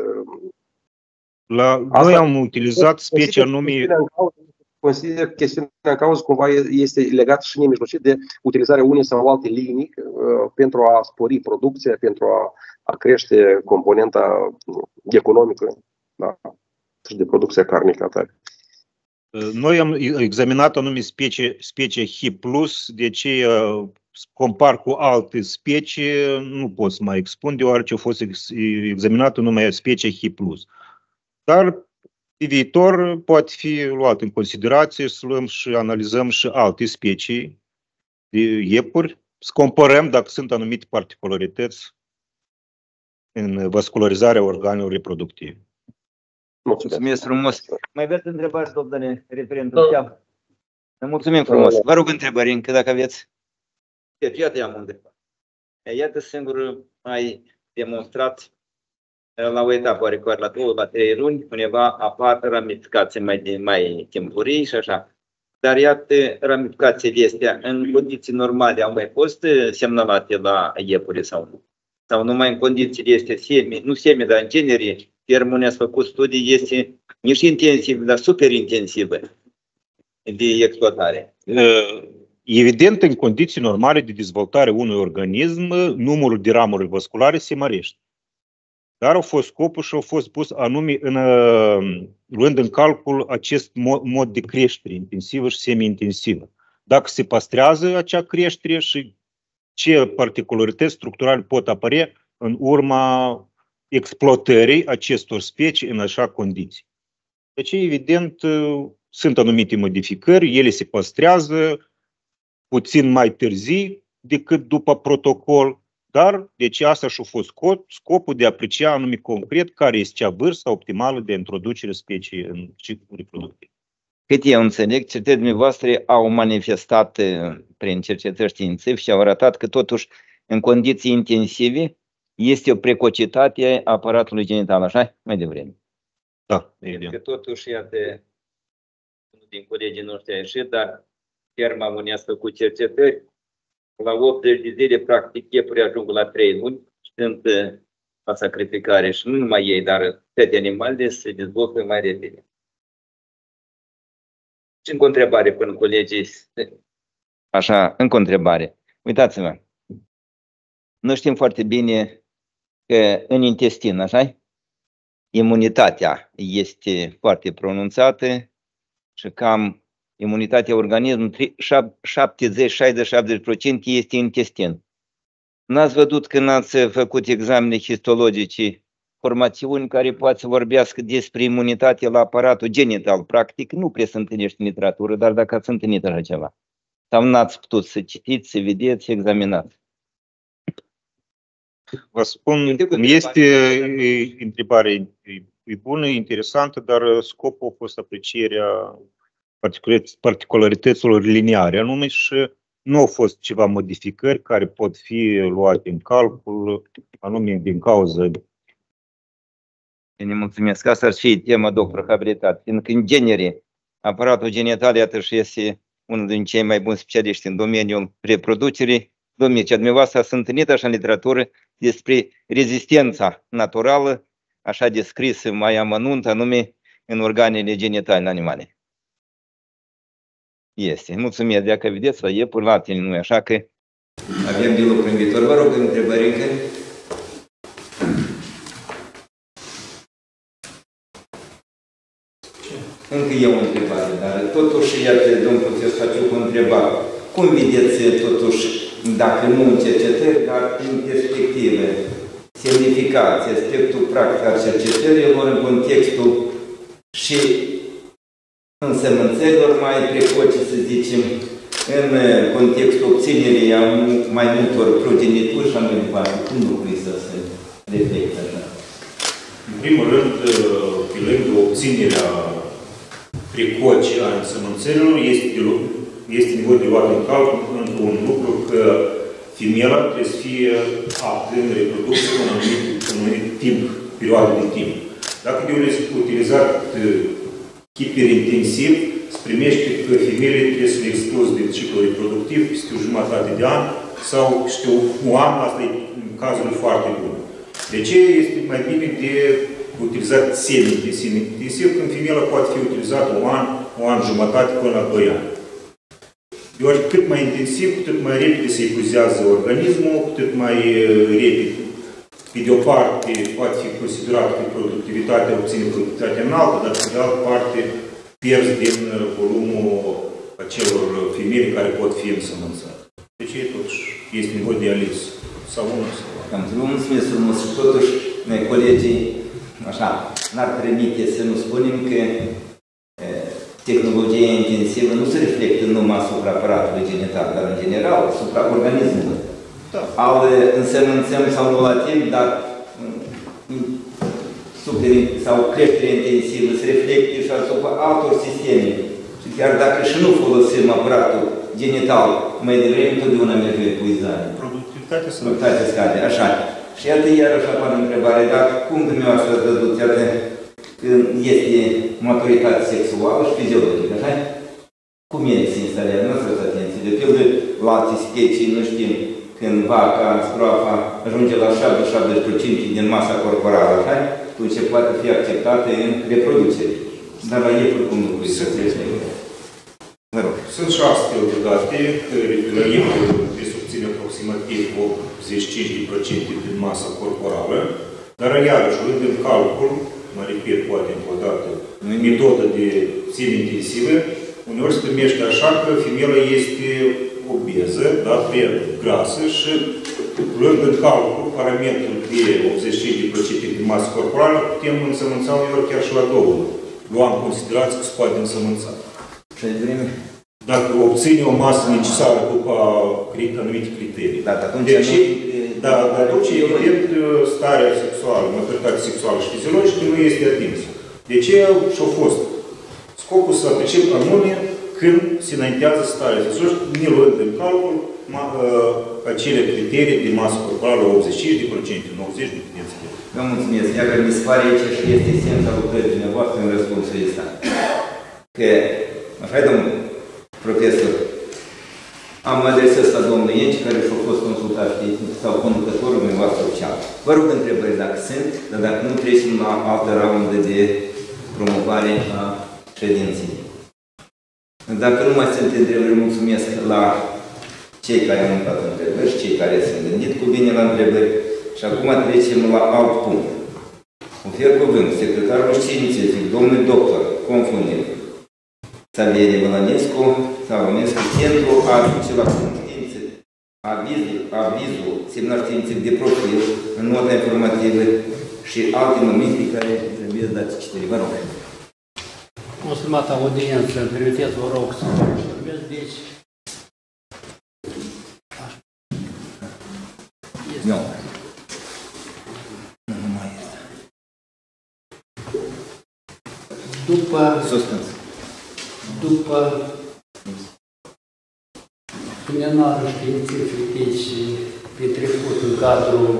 Noi am utilizat specii anume... Consider că chestiunea în cauză cumva este legată și nemijlocit de utilizarea unei sau alte linii pentru a spori producția, pentru a crește componenta economică, da, și de producția carnică. Noi am examinat anume specie H+, deci compar cu alte specii, nu pot să mai expun, deoarece a fost examinată numai specie H+. Dar pe viitor poate fi luat în considerație să luăm și analizăm și alte specii de iepuri, să comparăm dacă sunt anumite particularități în vascularizarea organelor reproductive. Mulțumesc frumos. Mai aveți întrebări, domnule referentul? Da. Mulțumim frumos. Vă rog întrebări încă dacă aveți. Iată i-am întrebat. Iată singur ai demonstrat la o etapă oarecare, la 2, la 3 luni, undeva apar ramificații mai timpurii și așa. Dar iată, ramificațiile astea în condiții normale au mai fost semnalate la iepuri sau nu? Sau numai în condițiile astea nu semi, dar în genere, chiar ne-ați făcut studii, este nici intensiv, dar super intensivă de exploatare. Evident, în condiții normale de dezvoltare unui organism, numărul de ramuri vasculare se mărește. Dar au fost scopul și au fost pus anume luând în calcul acest mod de creștere intensivă și semi-intensivă. Dacă se păstrează acea creștere și ce particularități structurale pot apărea în urma exploatării acestor specii în așa condiții. Deci, evident, sunt anumite modificări, ele se păstrează puțin mai târzii decât după protocol, dar deci asta și-a fost scopul de a aprecia anume concret care este cea vârstă optimală de introducere speciei în ciclul reproductiv. Cât eu înțeleg, cercetările voastre au manifestat prin cercetări științifice și au arătat că totuși în condiții intensive este o precocitate a aparatului genital, așa? Mai devreme. Da, evident. Că totuși, iată, unul din colegii noștri a ieșit, dar chiar m-am făcut cercetări. La 80 de zile, practic, iepurii ajung la 3 luni și sunt la sacrificare și nu numai ei, dar toate animalele se dezvoltă mai repede. Și încă o întrebare până colegii. Așa, încă o întrebare. Uitați-vă. Noi știm foarte bine că în intestin, așa, imunitatea este foarte pronunțată și cam imunitatea organismului 70-60-70% este intestin. N-ați văzut când ați făcut examene histologice formațiuni care poate să vorbească despre imunitate la aparatul genital? Practic nu prea se întâlnește în literatură, dar dacă ați întâlnit așa ceva. Sau n-ați putut să citiți, să vedeți, să examinați? Vă spun, este întrebare e bună, interesantă, dar scopul a fost aprecierea particularităților lineare, anume și nu au fost ceva modificări care pot fi luate în calcul, anume din cauza. Bine, mulțumesc. Asta ar fi tema, doctor, habilitate. Fiindcă, în genere, aparatul genital, iată, și este unul din cei mai buni specialiști în domeniul reproducerii. Domnule, dumneavoastră s-a întâlnit așa în literatură despre rezistența naturală, așa descrisă mai amănunt, anume în organele genitale în animale. Este. Mulțumesc. Dacă vedeți, la iepuri, la tine, nu așa că avem de lucru în viitor. Vă rog, întrebări încă. Încă e o întrebare, dar totuși, iată, domnul profesor Faciuc întreba, cum vedeți totuși, dacă nu în cercetări, dar în perspective, semnificație, aspectul practic al cercetărilor în contextul și însămânțărilor mai precoce, să zicem, în contextul obținerii a mai multor progenituri și mai departe. Cum lucrurile să se reflectă așa? În primul rând, pe lângă obținerea precoce a însămânțărilor, este nevoie de luat în calcul un lucru că femela trebuie să fie aptă în reproducție în anumit timp, perioadă de timp. Dacă de utilizat hiperintensiv, se primește că femeile trebuie să le expuse de ciclul reproductiv peste o jumătate de an sau un an, asta e în cazul foarte bun. De ce este mai bine de utilizat semi-intensiv când femeia poate fi utilizată un an jumătate până la 2 ani? Deoarece cât mai intensiv, cât mai repede se epuizează organismul, cât mai repede, pe de o parte, poate fi considerat că productivitatea obține productivitate înaltă, dar pe de altă parte pierzi din volumul acelor femei care pot fi însămânțate. Deci totuși este nevoie de ales sau unul sau altul. Am trebuie mulțumesc frumos și totuși noi colegii, așa, n-ar permite să nu spunem că tehnologia intensivă nu se reflectă numai asupra aparatului genital, dar în general asupra organismului. Da. Al însămânțăm sau nu la timp, dar sau creștere intensivă se reflectă și asupra altor sisteme. Și chiar dacă și nu folosim aparatul genital, mai devreme întotdeauna merge epuizare. Productivitatea scade. Așa. Și iată iarăși apare întrebare, dar cum dumneavoastră ați văzut, iată, când este maturitate sexuală și fiziologică, așa? Cum ele se instalează? Nu să vă atenție. De pildă, la alte specii, nu știm, când vaca, scroafa, ajunge la 70% din masa corporală, așa? Atunci poate fi acceptată în reproducere. Dar la iepuri cum lucrurile să se reflectă? Vă rog. Sunt și astfel de date, că la iepuri trebuie să obține aproximativ 85% din masa corporală, dar iarăși, luând în calcul, mă repet, poate încă o dată, metodă de semi-intensivă, uneori se primește așa că femeia este obeză, da, prea grasă și luând în calcul parametrul de 85% din masă corporală, putem însămânța uneori chiar și la 2. Luam în considerație că se poate însămânța. Și de vreme? Dacă obține o masă necesară după anumite criterii. Dar atunci, evident, starea sexuală, maturitatea sexuală și fiziologică nu este atinsă. De ce și-a fost? Scopul să apreciem anume când se înaintează starea sexuală, ne luând în calcul acele criterii de masă corporală 85%, 90%, de înțeleg. Vă mulțumesc. Iar că mi se pare aici și este esența lucrării dumneavoastră în răspunsul ăsta. Că, așa, domnul profesor, am adresat la domnul Ienci, care și-a fost consultat sau conducătorul dumneavoastră oficial. Vă rog întrebări dacă sunt, dar dacă nu, trecem la altă raundă de promovare a ședinței. Dacă nu mai sunt întrebări, mulțumesc la cei care au întrebat întrebări și cei care s-au gândit cu bine la întrebări. Și acum trecem la alt punct. Ofer cuvânt secretarul științific, domnul doctor, confundem, Xavier Mălănescu, pentru a aduce la cunoștință avizul semnat științific de profil în nota informativă și alte momente care trebuie date citire. Vă rog. Stimată audiență, îmi permiteți, vă rog, să vorbesc, deci... Nu. Nu mai este. După... Suspens. după seminarul științific, deci petrecut în cadrul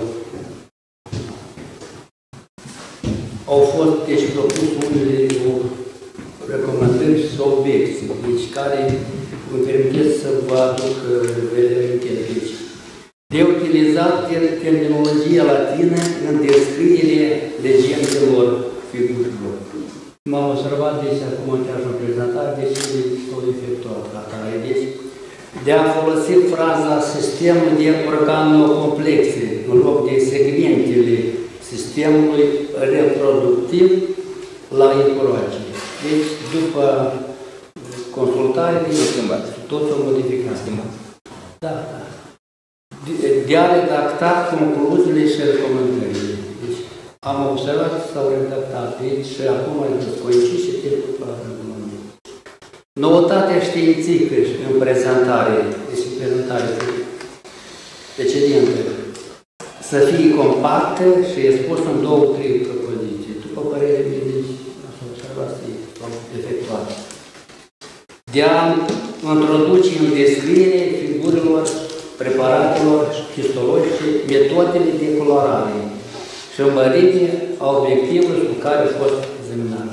au fost deci propus unele recomandări și obiecții, deci care îmi permiteți să vă aduc deci, de utilizat terminologia latină în descriere legendelor figurilor. M-am observat deci acum chiar și o prezentare, deci s-au efectuat atare, deci de a folosi fraza sistemul de organocomplexe în loc de segmentele sistemului reproductiv la încuraje. Deci, după consultare, tot s-a modificat. Da, da. De a redacta concluziile și recomandările. Deci, am observat că s-au redactat deci, și acum coincid și după noutatea științifică în prezentare, deci prezentare precedentă, să fie compactă și expus în 2-3 propoziții. După părerea mea, deci, așa observați, s-au efectuat. De a introduce în descriere figurilor, preparatelor histologice, metodele de colorare și mărime a obiectivului cu care a fost examinat.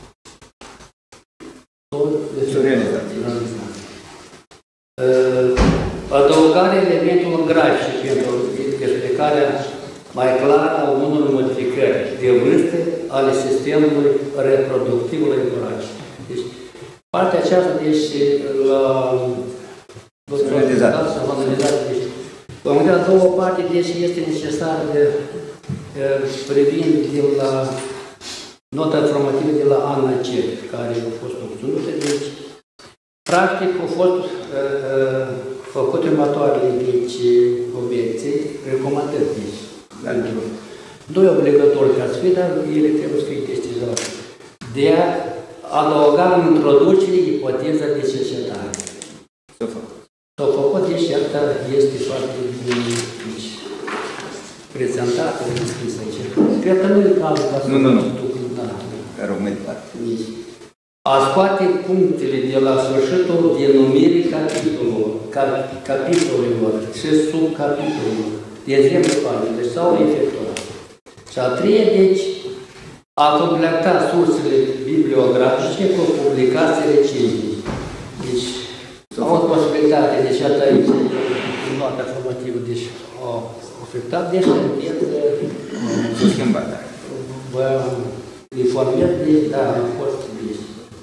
Adăugarea elementelor grafice pentru explicarea mai clară a unor modificări de vârstă ale sistemului reproductivului încuraj. Deci, partea aceasta, deci, s-a analizat. Vom vedea a doua parte, deci, este necesar privind de la nota informativă de la ANACEC, care a fost obținută. Deci, practic, au fost făcute următoarele deci, obiecții, recomandări. Deci, nu e obligatoriu ca să fie, dar ele trebuie să fie testizate. De a adăuga în introducere ipoteza de cercetare. S-au făcut, deci, asta este foarte bine prezentată, descrisă aici. Cred că nu e cazul ca să Rog mai departe. A scoate punctele de la sfârșitul denumirii capitolelor și subcapitolelor de exemplu paginile s-au efectuat. Și a treia, deci, a completat sursele bibliografice cu publicații recente. Deci, au fost posibilitate, deci, atât aici, în nota formativă, deci, au afectat, deci, S-a schimbat, da. Vă informez, deci, da, a fost, deci,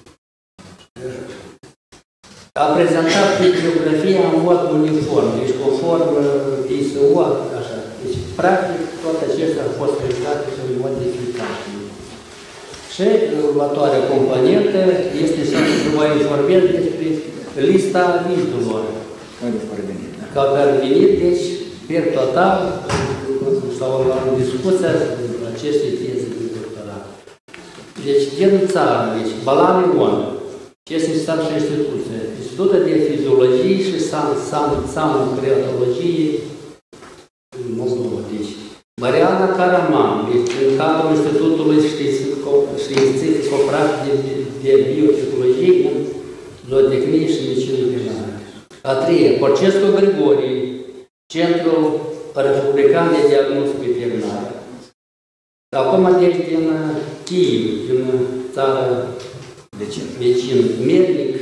a prezentat bibliografia în mod uniform, deci conform ISO, așa. Deci, practic, toate acestea au fost prezentate și modificate. Și următoarea componentă este să vă informez despre lista avizurilor. Care au venit, deci, per total, sau la discuția acestei teze de doctorat. Deci, din țară, deci, Balan Ion, ce este stat și instituție, Institutul de Fiziologie și Sanocreatologie în Moldova. Deci, Mariana Caraman, deci, în cadrul Institutului Științific-Practic de Biotehnologie, în zootehnie și medicină veterinară. A treia, Porcescu Grigorie, Centrul Republican de Diagnostic Veterinar. Acum, deci, din Kiev, din țara vecină, Mernic,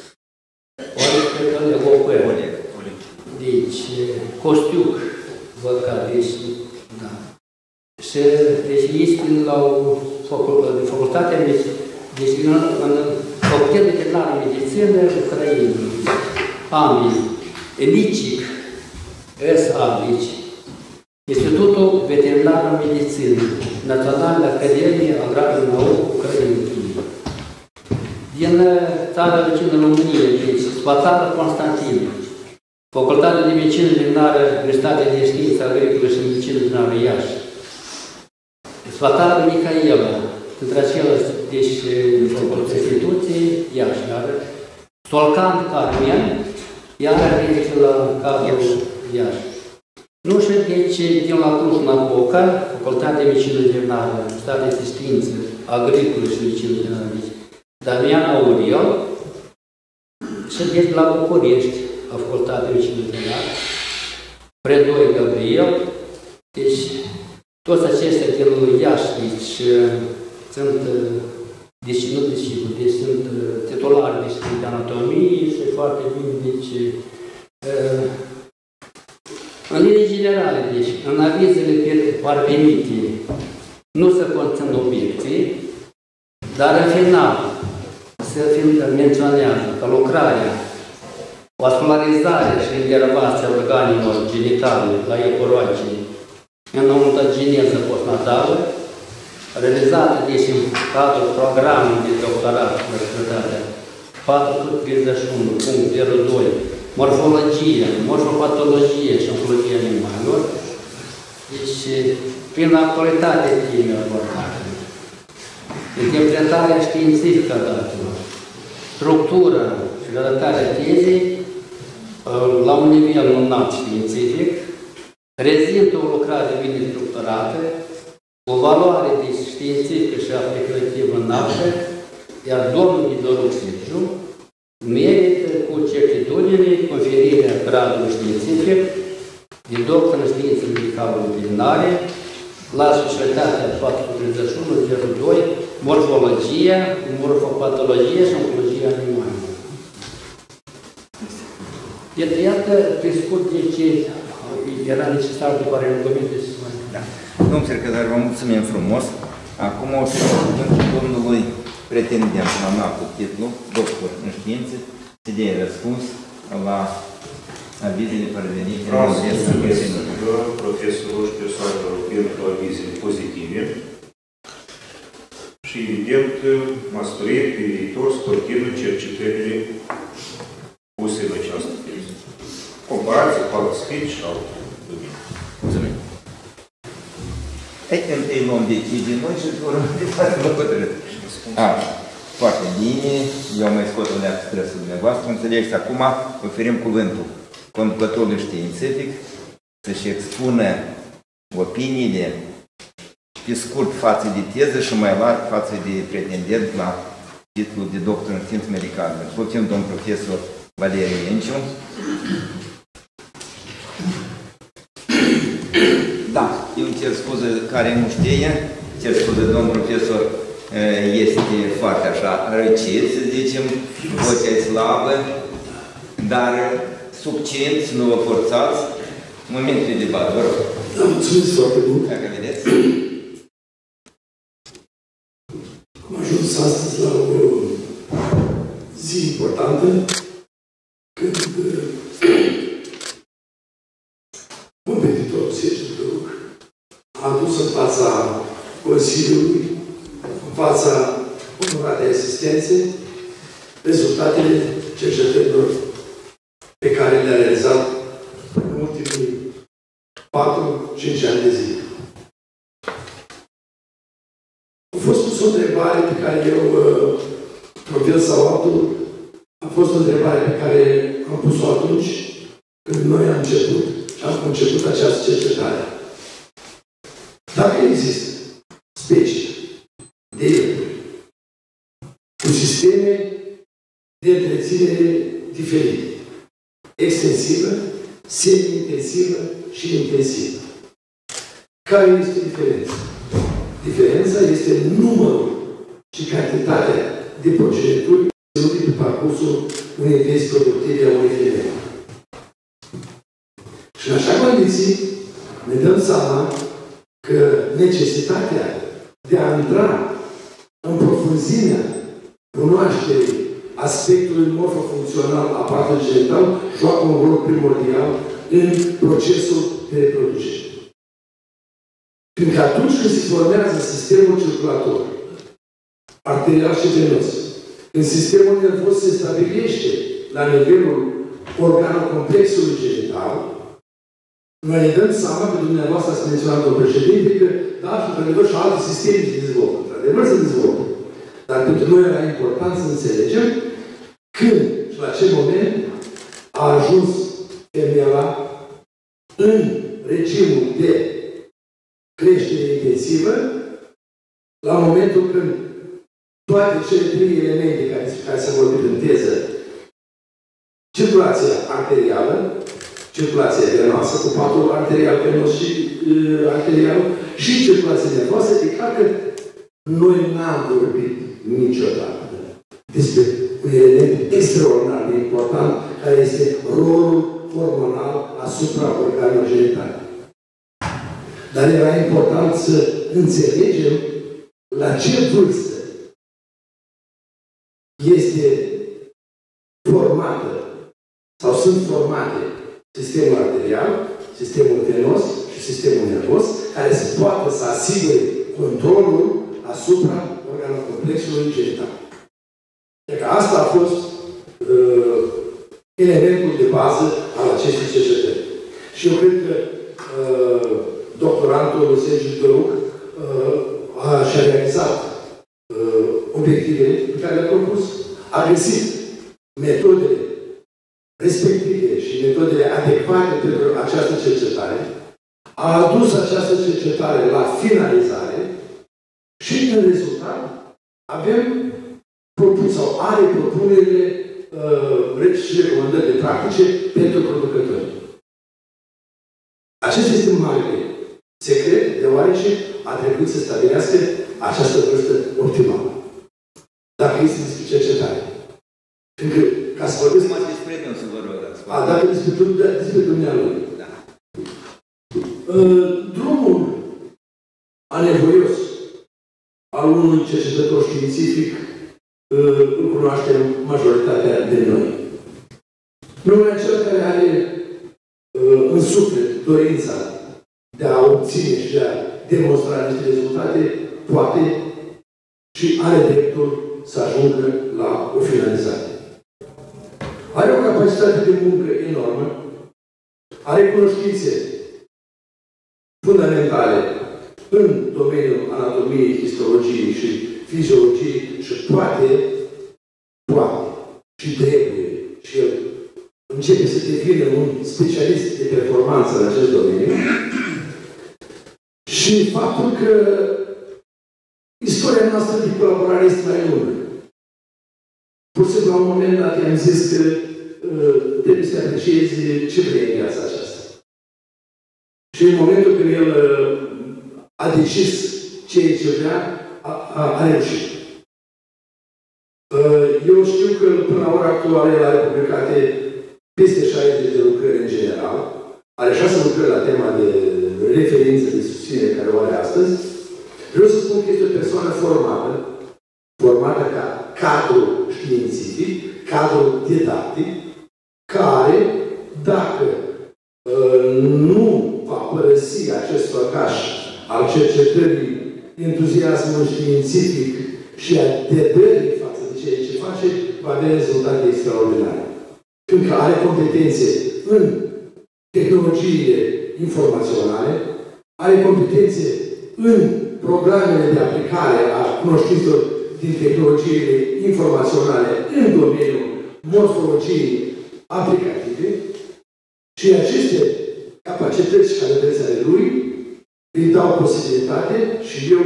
Oleg. Deci, Costiuc, Văca, deci, da. Și, deci, este la facultatea, deci, în facultatea veterinară medicină Ucraina, Amii, Elicic, S.A. Deci, Institutul Veterinar Medicină, Națională Academie Agrară Naucă Ucraina. Din țara vecină România, deci, Sfătară Constantin, Facultatea de Medicină Veterinară, Universitatea de Știință Agricolă și Medicină Veterinară Iași, Sfătară Mihaela, între acelea, deci, instituții, Iași, iar Solcan Carmen, iar este la cadrul Iași. Nu știu, deci, din la Cluj-Napoca, Facultatea de Medicină Veterinară, Universitatea de Știință Agricolă și Medicină Veterinară, Damian Auriel, Și deci la București a facultatea de veterinar, Predoi Gabriel, deci toți acestea de lui Iași, deci sunt, deci nu discipuli, deci sunt titulari de anatomie și foarte bine, deci în linii generale, deci în avizele parvenite nu se conțin obiecții, dar în final se menționează că lucrarea, vascularizarea și inervația organelor genitale la ecoroagii în ontogeneză postnatală, realizată deci în cadrul programului de doctorat în Universitatea 431.02, morfologie, morfopatologie și oncologie animalelor, deci prin actualitatea temei abordate, interpretarea științifică a datelor, structura și redactarea tezei la un nivel înalt științific, prezintă o lucrare bine structurată, o valoare științifică și aplicativă înaltă, iar domnul Idoru Sergiu merită cu certitudine conferirea gradului științific de doctor în științe medicalo-veterinare la Societatea 431.02, morfologia, morfopatologie și oncologie animalelor. Iată, pe scurt, de ce era necesar după regulamente să se mai... Da. Domnul secretar, vă mulțumim frumos. Acum o să cuvântul domnului pretendent la înaltul titlu, doctor în științe, să dea răspuns la avizele parvenite. Vreau să mulțumesc profesorul și persoanelor pentru avizele pozitive și, evident, m-a spărit pe viitor să continui cercetările puse în această teză. Comparație cu alte scris și alte domenii. Mulțumim. Îi luăm decizii noi și urmă de toate vă hotărât. Foarte bine, eu mai scot o leacă stresul dumneavoastră, înțelegeți, acum oferim cuvântul conducătorului științific să-și expună opiniile pe scurt față de teză și mai larg față de pretendent la titlul de doctor în științe medicale. Poftim, domnul profesor Valeriu Ienciu. Da, eu îmi cer scuze care nu știe, cer scuze, domnul profesor este foarte așa răcit, să zicem, vocea e slabă, dar succint, nu vă forțați. Moment de debat, vă rog. Da, mulțumesc foarte mult. Dacă vedeți. Am ajuns astăzi la o zi importantă, când competitorul Sergiu Dăruc a adus în fața Consiliului, în fața onoratei asistențe, rezultatele cercetărilor pe care le-a realizat în ultimii 4-5 ani de zile. A fost pus o întrebare pe care eu, profil sau altul, a fost o întrebare pe care am pus-o atunci când noi am început și am început această cercetare. Dacă există specii de iepuri cu sisteme de întreținere diferite, extensivă, semi-intensivă și intensivă. Care este diferența? Diferența este numărul și cantitatea de progenituri ținute pe parcursul unei vieți productive a unei femei. Și în așa condiții ne dăm seama că necesitatea de a intra în profunzimea cunoașterii aspectului morfofuncțional aparatului genital joacă un rol primordial în procesul de reproducere. Fiindcă atunci când se formează sistemul circulator, arterial și venos, când sistemul nervos se stabilește la nivelul organocomplexului genital, noi ne dăm seama că dumneavoastră ați menționat o președinte că, da, și într-adevăr și alte sisteme se dezvoltă. Într-adevăr se dezvoltă. Dar pentru noi era important să înțelegem când și la ce moment a ajuns femeia în regimul de creștere intensivă, la momentul când toate cele trei elemente care se vorbit în teză circulația arterială, circulația venoasă cu patul arterial, venos și arterial și circulația nervoasă. E clar că noi n-am vorbit niciodată despre un element extraordinar de important, care este rolul hormonal asupra organelor genitale. Dar era important să înțelegem la ce vârstă este formată sau sunt formate sistemul arterial, sistemul venos și sistemul nervos, care se poate să asigure controlul asupra organelor complexului genital. Deci asta a fost elementul de bază al acestei cercetări. Și eu cred că doctorantul Sergiu Dăruc și-a realizat obiectivele pe care le-a propus, a găsit metodele respective și metodele adecvate pentru această cercetare, a adus această cercetare la finalizare și, în rezultat, avem propus sau are propunerile și recomandările practice pentru producători. Acesta este un mare secret, deoarece a trebuit să stabilească această vârstă optimală. Dacă este despre cercetare. Fiindcă, ca să vorbesc mai despre dânsul, vă rog. dacă despre dumnealui. Da. Drumul anevoios al unui cercetător științific îl cunoaștem majoritatea de noi. Numai acela care are în suflet dorința de a obține și de a demonstra niște rezultate, poate și are dreptul să ajungă la o finalizare. Are o capacitate de muncă enormă, are cunoștințe fundamentale în domeniul anatomiei, histologiei și fiziologiei și poate și trebuie și el începe să devină un specialist de performanță în acest domeniu. Și faptul că istoria noastră de colaborare este mai lungă. Pur și simplu, la un moment dat i-am zis că trebuie să apreciezi ce vrei în viața aceasta. Și în momentul când el a decis ceea ce vrea, a reușit. Eu știu că până la ora actuală el are publicate peste 60 de lucrări în general. Are 6 lucrări la tema de referință, de susținere care o are astăzi. Vreau să spun că este o persoană formată ca cadru științific, cadru didactic, care, dacă nu va părăsi acest făcaș al cercetării, entuziasmul științific și a dedării față de ceea ce face, va avea rezultate extraordinare. Fiindcă are competențe în tehnologiile informaționale, are competențe în programele de aplicare a cunoștințelor din tehnologiile informaționale în domeniul morfologiei aplicative și aceste capacități și calități ale lui îi dau posibilitate și eu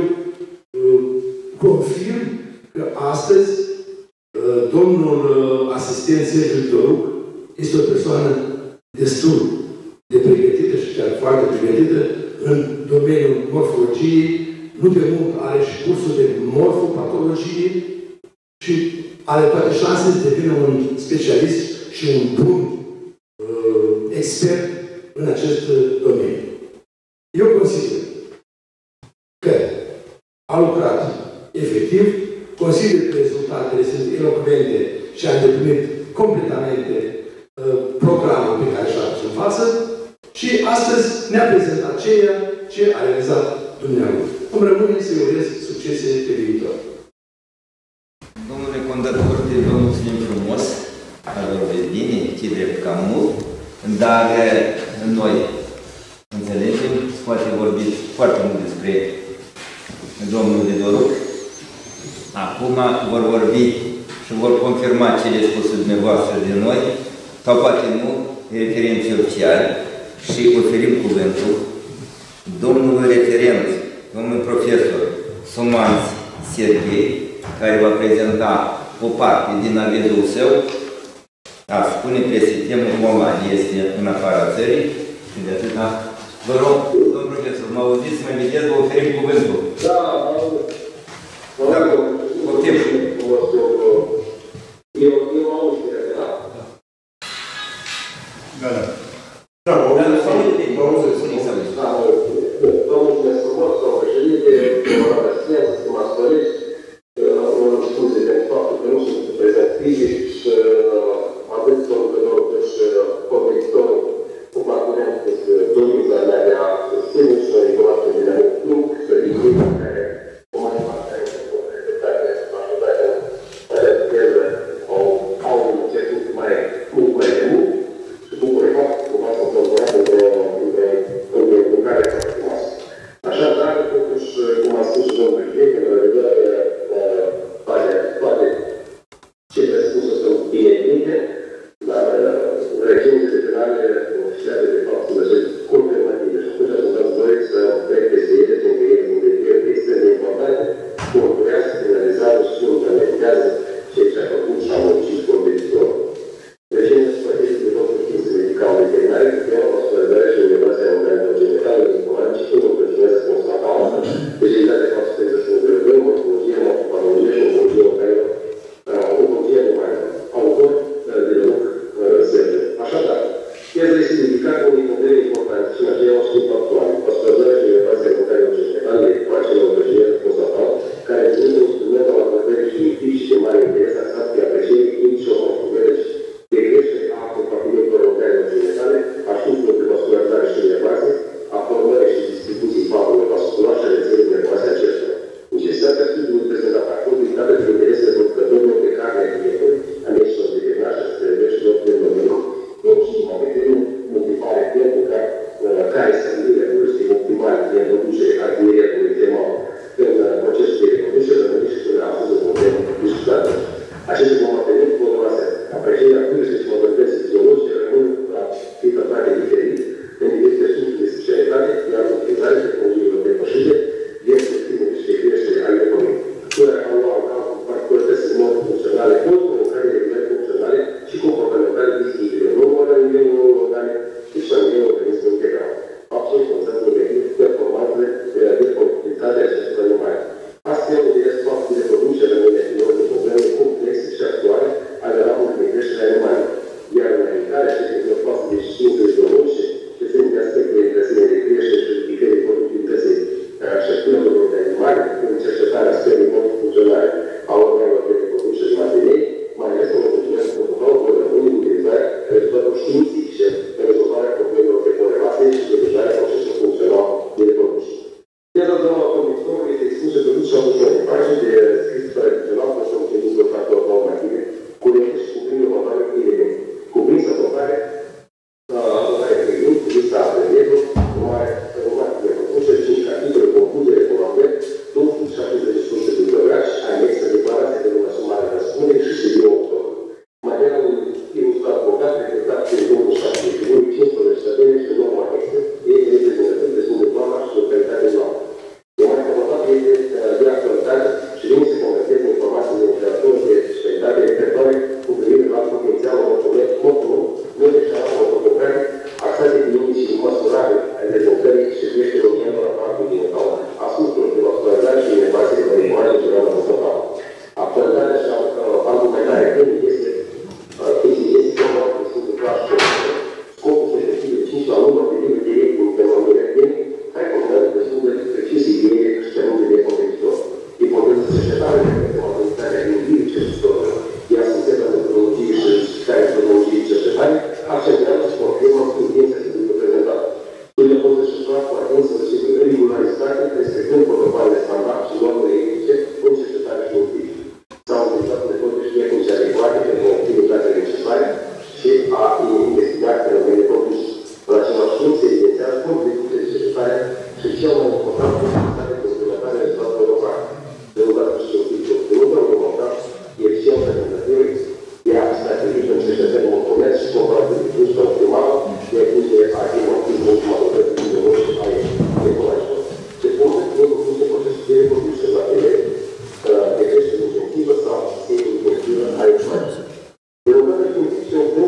confirm că astăzi domnul asistent Sergiu Dăruc este o persoană destul de pregătită și chiar foarte pregătită în domeniul morfologiei. Nu de mult are și cursul de morfopatologie și are toate șansele să devină un specialist și un bun expert în acest domeniu. Eu consider că a lucrat efectiv, consider că rezultatele sunt elocvente și a îndeplinit completamente programul pe care și-a pus în față și astăzi ne-a prezentat ceea ce a realizat dumneavoastră. Îmi rămâne să-i urez succese pe viitor. Domnule conducător, vă mulțumim frumos, că vorbiți bine, ce drept cam mult, dar noi înțelegem, se poate vorbi foarte mult despre domnul de Dăruc. Acum vor vorbi și vor confirma cele spuse dumneavoastră de noi, sau poate nu, referenții oficiali, și oferim cuvântul domnului referent, domnul profesor Somanț Serghei, care va prezenta o parte din avizul său a spune pe sistemul online este în afara țării și de atât, da? Vă rog, domnul profesor, mă auziți, mă vedeți, vă oferim cuvântul. Da, Da, poftim. Eu am o știre, da? Da, da. Da, vă auzesc. Vă mulțumesc frumos, domnul președinte, domnul asistență, stimați colegi. Mă scuze pentru faptul că nu sunt prezent fizic și atât domnul cât și competitorul cu parcurent dorința mea de a susține și o regulată din anul timp, să ridic care o mai parte a interpretare, majoritatea au început mult mai de mult și bucură faptul că v-ați colaborat într-o care foarte frumoasă. Așadar, totuși, cum a spus și domnul președinte, în vedere toate cele spuse sunt binevenite, dar regiunile penale oficiale de fapt sunt confirmative și atunci sunt dorit să trec peste ele, pentru că ele extrem de importante, conturează, finalizează și implementează ceea ce a făcut și a muncit competitorul. Regiunile strategice de toate științe medicale veterinare, cu care o supervizare și Universitatea Europeană Generală de Informații și nu continuează constata asta, specialitatea de fapt să de răbdări, morfologie, morfopatologie și oncologie numai autor de lucru serve. Așadar, piața este dedicată unei modele importante și în același timp actuale, păstrăzarea și Universitatea Europeană Generală de Informații și Oncologie constatat, care sunt un instrument al abordării științifice și de mare interes axat pe aprecierii clinice morfologice de creștere a compartimentelor organe generale, a științelor de vascularizare și inervație, a formării și distribuției valurilor vasculare și a rețelei nervoase acestora. Necesitatea studiului prezentat acolo, dictată de interesele producătorilor de carne de dieturi, a medicilor veterinari și a și doctori în domeniu, și momentele multipare pentru care se întâlnire vârstei optimale de reproducere a tineretului temal în procesul de reproducere rămâne și până astăzi în problemă discutată. Aceste comportamente volumoase, aprecierea vârstei și modalității fiziologice rămân la fi tratate diferit în diverse studii de specialitate, iar utilizarea tehnologiilor depășite este primul și de creștere a economiei. Fără a lua în calcul particularități în mod funcționale, pot provoca determinări funcționale și comportamentale vizibile, nu numai la nivelul organe, ci și la nivelul organismului integral. Absolut conținut negativ performanțele de productivitatea acestor animale. Astfel, utilizez faptul de producere în mediatilor de probleme complexe și actuale ale ramului de creștere a animalelor. Iar înaintarea acestei fapte de științe biologice, ce sunt de aspectele interesului de creștere și ridicării productivității șeptelor de animale, în cercetarea sferei multifuncționale a organelor de reproducere materiei, mai ales în mulțumesc protocol vor rămâne utilizarea rezultatelor științifice în rezolvarea problemelor de corelație și determinarea procesului funcțional de reproducere. Piața zonă competitorului este expusă pe toți și adușoare pagini de scris tradițional pentru obținutul de factori normative, curente și cuprind următoare elemente. Cuprinsă adoptare privind lista apelierului, urmare de reproducere și capitolul concluzii recomandări, 270 surse bibliografice, anexă, declarație de asumare de răspundere și ședire autorului. Materialul ilustrat bogat, reflectat prin 27 figuri, 15 tabele și 9 anexe, este reprezentativ destul de plană și de calitate înaltă. O mai importantă este de actualitate și vine să converteze informații de literatură de specialitate repertoare cu privire la potențialul morfolog, nu deșanat morfotografic, axate pe linii și măsurare ale dezvoltării și creșterii obiectelor aparatului genital, asupra de vascularizare și inervație de animale generală morfotografică. Actualitatea și argumentarea tehnică este foarte destul de clar și scopul respectiv de 5 la 1 obiective direct în fenomenele tehnic, care contează destul de precise idei și termene de competitor. Ipoteza cercetare de majoritatea empirice și iar sistemul de metodologie și care metodologie de cercetare accentuează și confirmă intenția de prezentată. Studiile pot desfășura cu atenție și regularitate, respectând protocoalele standard și normele etice în cercetare științifică. S-au utilizat metode și tehnici adecvate pentru activitatea necesare și a investiga fenomene produse. În același timp, se evidențiază complexitatea de cercetare și cel mai important, posibilitatea de implementare a rezultatelor locale. Rezultatul științific obținut în momentan eficiența tentativei de a stabilii în cercetări morfometrice și comparativ de vârstă optimală de atinge a dimorfismul și maturității biologice a ecologiilor. Se pune că nu propuse procesul de reproducere la tele de creștere incentivă sau sistemul de creștere a ecologiei. Rezultatele științifice obținute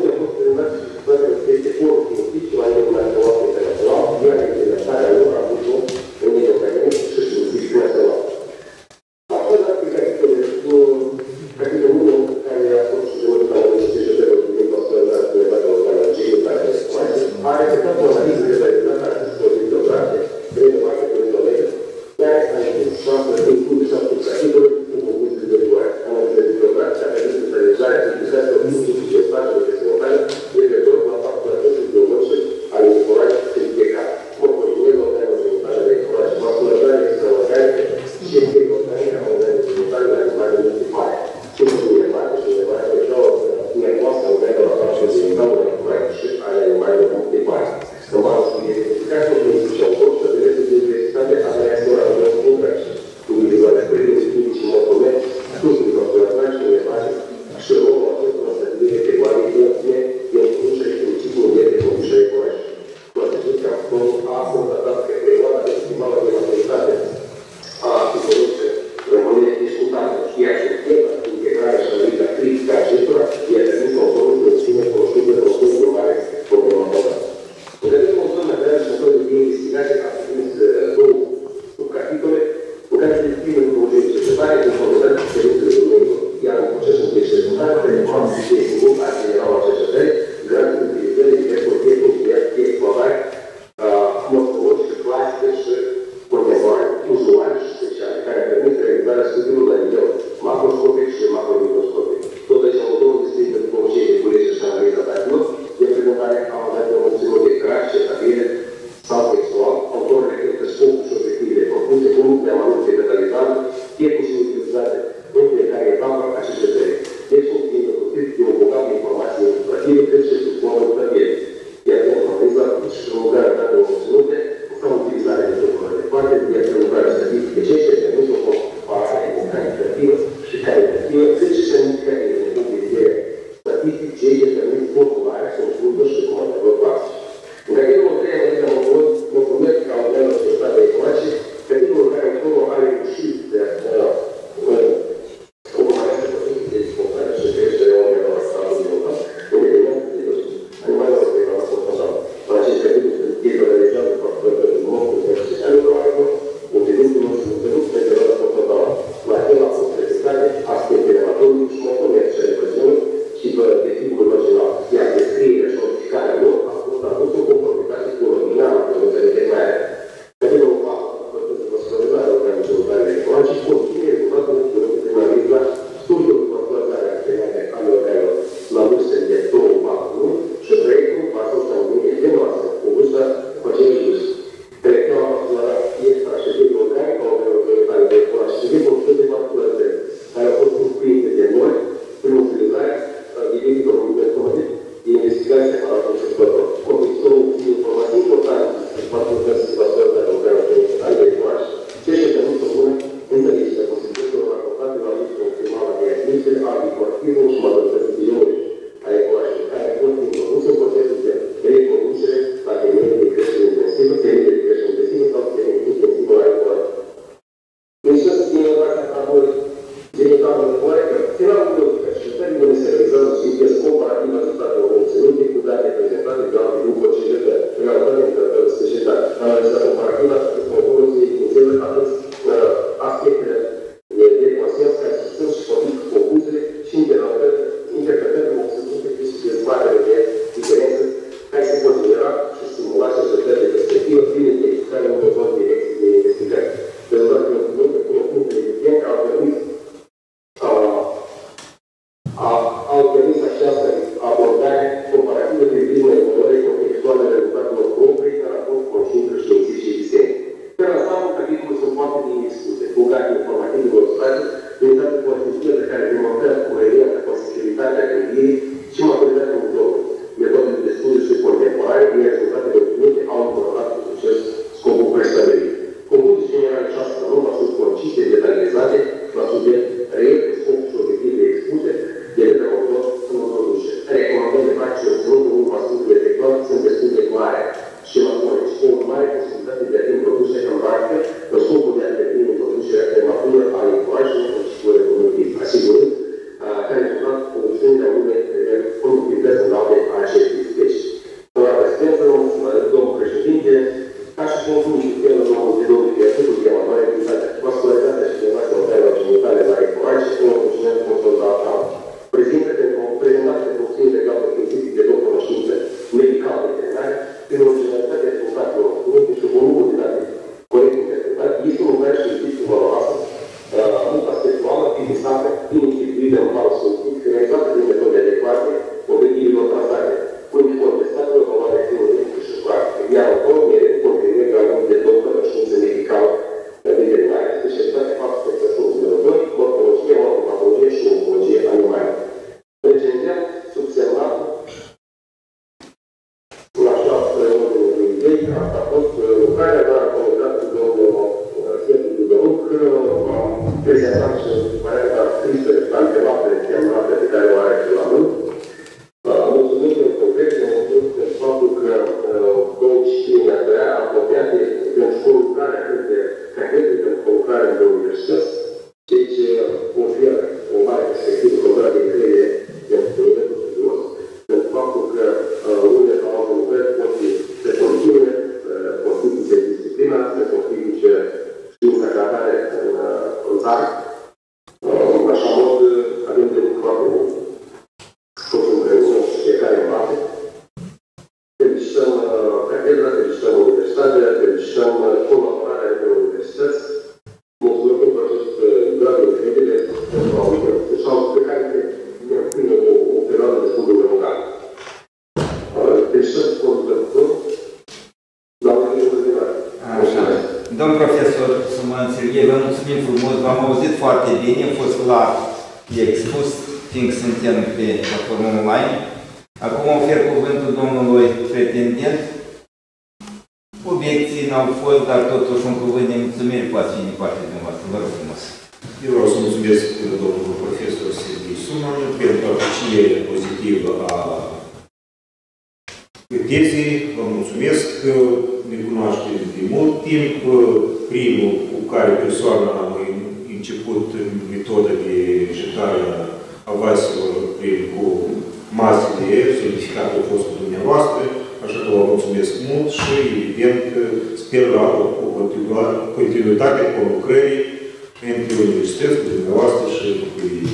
analiza comparativă și concluzii înseamnă atât aspectele de consens care susțin și potrivit concluziile și interpretările obținute și dezbatere de diferențe care se pot genera și stimula cercetări de perspectivă prin identificarea unor noi direcții de investigare. Rezultatele obținute cu punctele evidente au permis această abordare comparativă de prisma evaluării contextuale a rezultatelor proprii în raport cu conștiințele științifice existente. Pe ansamblu, capitolul sunt foarte bine expuse, bogate informative ilustrate, unitată cu artificiile care demonstrează coerența, consistențitatea gândirii și maturitatea metodului. Metodele de studiu și contemporane, din rezultatele obținute, au încurajat cu succes scopul prestabilit. Concluzii generale 6 la 9 sunt concise, detalizate la subiect real, scopul și obiectivele expuse, de către autor în introduce. Recomandările practice obținute în urma studiului efectuat sunt destul de clare și laconice, cu o mare posibilitate de a fi introduse în practică în scopul de a deveni introducerea prematură a informației în ciclul economic, asigurând ca rezultat obținerea unei productivități înalte a acestei specii. Doamna Prezidentă, domnul președinte, ca și concluzii pe locul de domnul directorul de amatoare, vascularitatea și nevația genitale la informație și un conținut consolidat prezentate pentru obținere de grad științific de doctor în știință medicală veterinară, prin originalitatea rezultatelor obținute și volumul de date corect interpretat, este un lucrare științific valoroasă, munca spectrală, finisată, instituită în valul științific, realizată din metode adecvate, obiectivelor trazate, contestatelor valoare teoretică și practică, iar autorul mereu contribuie gradul de doctor în știință medicală veterinară, specialitate 402, morfologie, morfopatologie și oncologie animală. Recenzent, subsemnat, în așa ordine de idei, asta a fost lucrarea, dar am comunicat cu domnul Sergiu Dudăruc, am prezentat și varianta scrisă, antemată, semnată pe care o are și la mult. Mulțumim în concret, mulțumim pentru faptul că două discipline apropiate pentru o lucrare atât de concretă, pentru o lucrare de universități, ceea ce oferă o mare perspectivă, o de încredere pentru nivelul studios, pentru faptul că unele sau alte lucrări pot fi se continue, constituie disciplina, se constituie știința ca atare în țară. În așa mod avem de lucru foarte mult. Toți împreună și fiecare în parte. Felicităm catedra, felicităm universitatea, felicităm colaborarea între universități. Mulțumim pentru acest grad de încredere pentru audiență pe care ne-am pune o perioadă destul de lungă. Felicităm conducătorul la următoarea ordinare. Așa. Domn profesor, să mă înțeleg, vă mulțumim frumos, v-am auzit foarte bine, a fost clar expus, fiindcă suntem pe platformă online. Acum ofer cuvântul domnului pretendent. Obiecții n-au fost, dar totuși un cuvânt de mulțumire poate fi din partea dumneavoastră. Vă rog frumos. Eu vreau să mulțumesc domnul profesor Sergiu Suman pentru apreciere pozitivă a tezei. Vă mulțumesc. Ne cunoaștem de mult timp. Primul cu care persoana am început metoda de injectare a vaselor cu masă de aer, solidificat a fost cu dumneavoastră, așa că vă mulțumesc mult și evident sper la o continuitate cu lucrării între universități, cu dumneavoastră și cu ei.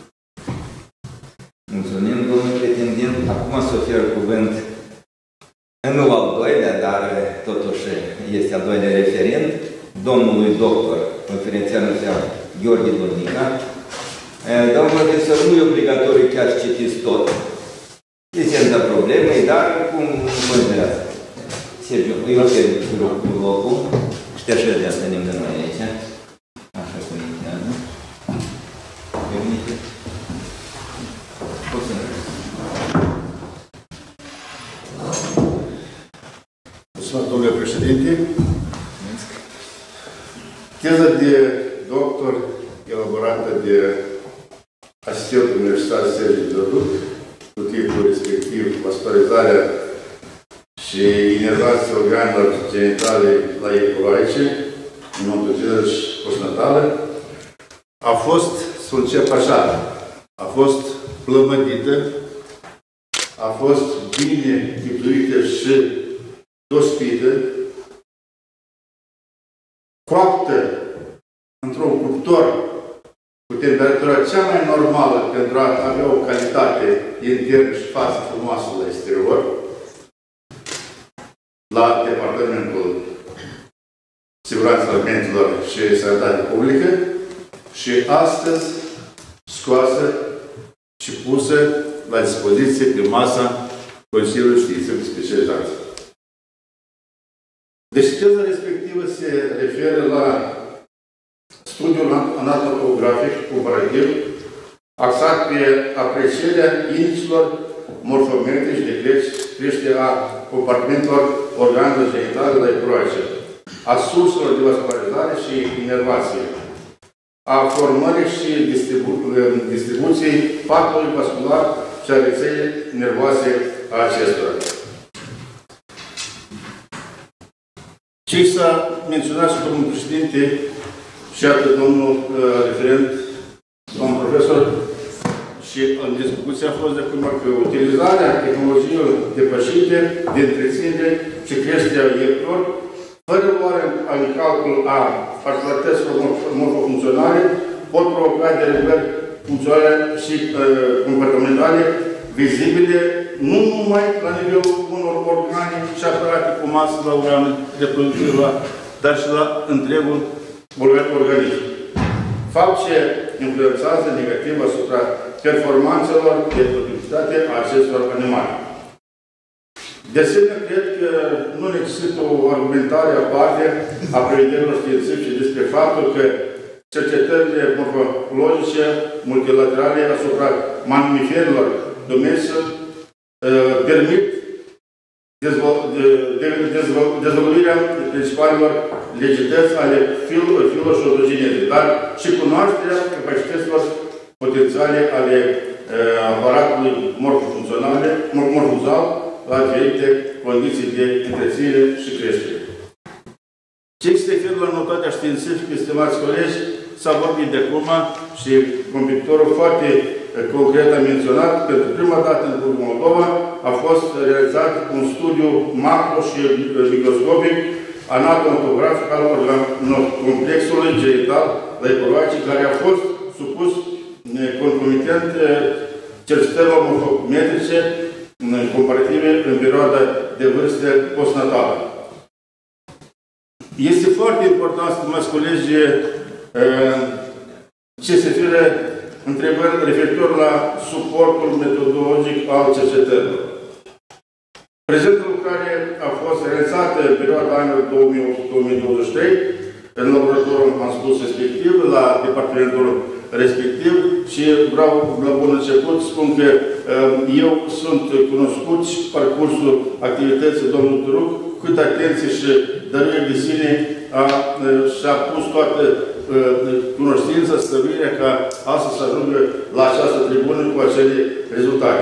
Mulțumim, domnul pretendent. Acum să ofer cuvânt nu al doilea, dar totuși este al doilea referent, domnului doctor, conferențiar Gheorghe Dornica. Domnul profesor, nu e obligatoriu chiar să citiți tot esența problemei, dar cum considerați? Sergiu, îi ofer locul și te așezează lângă noi aici. Așa cum inițiază. Permite. Poți să Mulțumesc, domnule președinte. Teza de doctor elaborată de asistentul universitar Sergiu Dudăruc, cu titlul respectiv Vascularizarea și inervația organelor genitale la ecologice, imunogeneză și postnatală, a fost, să încep așa, a fost plămădită, a fost bine chipzuită și dospită coaptă într-un cuptor cu temperatura cea mai normală pentru a avea o calitate internă și față frumoasă la exterior, la Departamentul Siguranței Alimentelor și Sănătate Publică și astăzi scoasă și pusă la dispoziție pe masa Consiliului Științific Specializat. Deci teza respectivă se referă la studiul anatomografic comparativ axat pe aprecierea indicilor morfometrici de creștere a compartimentelor organelor genitale la ecoroace, a surselor de vascularizare și inervație, a formării și distribuției pactului vascular și a rețelei nervoase a acestora. Ce s-a menționat și domnul președinte și atât domnul referent, domnul profesor, și în discuție a fost de acum că utilizarea tehnologiilor depășite de întreținere și creșterea iertilor, fără luarea în calcul a particularităților morfofuncționale, pot provoca derivări funcționale și comportamentale vizibile nu numai la nivelul unor organe și aparate cu masă la organul reproductivă, dar și la întregul organism. Fapt ce influențează negativ asupra performanțelor de productivitate a acestor animale. De asemenea, cred că nu necesită o argumentare aparte a prevederilor științifice despre faptul că cercetările morfologice multilaterale asupra mamiferilor domestici permit dezvăluirea principalelor legități ale filoșodogeneze, dar și cunoașterea capacităților potențiale ale aparatului morfozal la diferite condiții de întreținere și creștere. Ce se referă la notatea științifică, stimați colegi, s-a vorbit de acum și competitorul foarte concret a menționat că pentru prima dată în Moldova a fost realizat un studiu macro și microscopic anatomografic al complexului genital la ecoroace, care a fost supus concomitent cercetărilor morfometrice comparative în perioada de vârstă postnatală. Este foarte important, stimați colegi, ce se referă întrebări referitor la suportul metodologic al cercetărilor. Prezentă lucrare a fost realizată în perioada anilor 2008-2023 în laboratorul, am spus, respectiv, la departamentul respectiv și vreau la bun început spun că eu sunt cunoscut și parcursul activității domnului Turuc, cât atenție și dăruire de sine și-a pus toată cunoștința, stăvirea ca astăzi să ajungă la această tribună cu acele rezultate.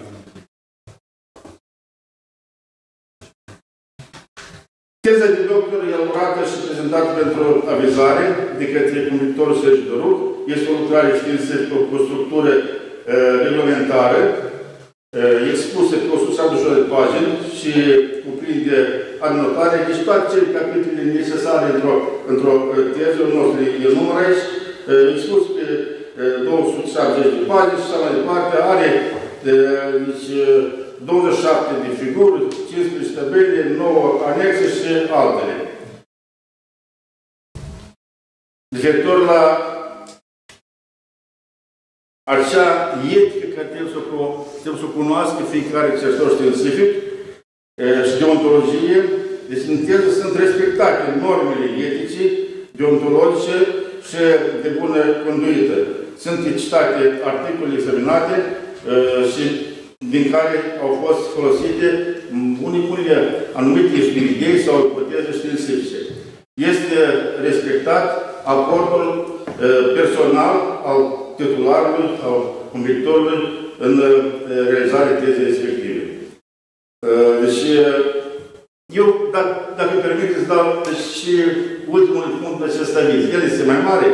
Teza de doctor elaborată și prezentată pentru avizare de către competitorul Sergiu Doruc este o lucrare științifică cu o structură reglementară, expusă pe 172 de pagini și cuprinde anotare, deci toate cele capitole necesare într-o teză, nu o să le enumăr aici, expus pe 270 de pagini și așa mai departe, are 27 de figuri, 15 tabele, 9 anexe și altele. Referitor la acea etică care trebuie să o cunoască fiecare cercetător științific și deontologie, deci în teză sunt respectate normele etice, deontologice și de bună conduită. Sunt citate articole examinate și din care au fost folosite unele anumite idei sau ipoteze științifice. Este respectat aportul personal al titularului, al competitorului în realizarea tezei respective. Deci, eu, dacă permiteți, dau și ultimul punct pe acest aviz. El este mai mare.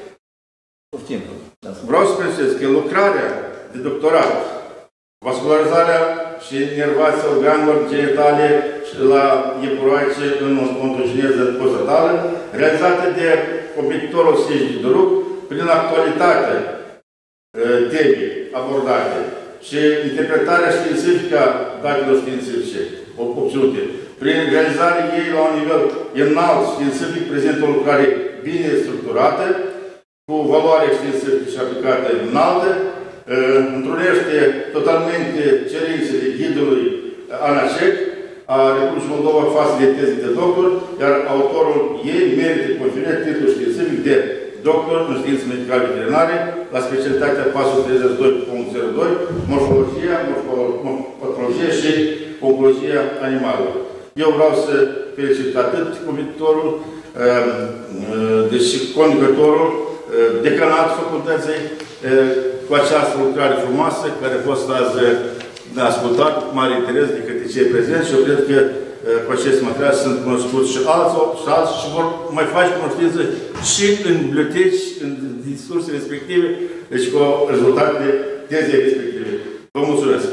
Vreau să precizez că lucrarea de doctorat, vascularizarea și inervația organelor genitale la eporoace în ontogeneză postnatală, totală, realizată de competitorul Sejdi Doruc prin actualitatea temei abordate și interpretarea științifică a datelor științifice obținute. Prin realizarea ei la un nivel înalt științific, prezintă o lucrare bine structurată, cu valoare științifică și aplicată înaltă, întrunește totalmente cerințele ghidului ANACEC a Republicii Moldova față de teze de doctor, iar autorul ei merită conferirea titlul științific de doctor în științe medicale veterinare la specialitatea pasul 32.02, morfologia, patologia și oncologia animalelor. Eu vreau să felicit atât competitorul, deci și conducătorul, decanatul facultății, cu această lucrare frumoasă, care a fost azi ascultat cu mare interes de către cei prezenți și eu cred că cu acest material sunt cunoscuți și alții și vor mai face cunoștință și în biblioteci, în discurse respective, deci cu rezultatele tezei respective. Vă mulțumesc!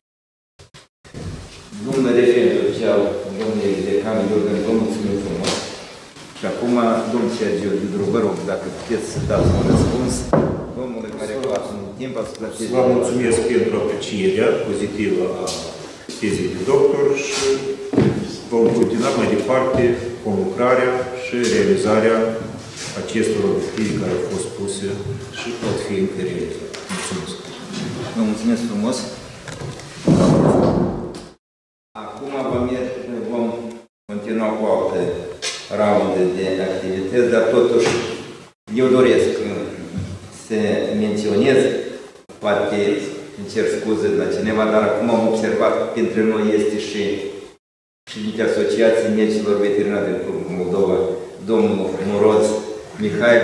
Domnule referent oficial, domnule decan, vă mulțumim frumos. Și acum, domnul Sergiu Didru, vă rog, dacă puteți să dați un răspuns, domnule care a luat un timp asupra tezei. Vă mulțumesc pentru aprecierea pozitivă a tezei de doctor și vom continua mai departe conlucrarea și realizarea acestor obiective care au fost puse și pot fi încă realizate. Mulțumesc! Vă mulțumesc frumos! Acum vom continua cu alte raunde de activități, dar totuși eu doresc să menționez, poate îmi cer scuze la cineva, dar acum am observat că printre noi este și dintre Asociații Medicilor Veterinari din Moldova, domnul Muroz Mihai,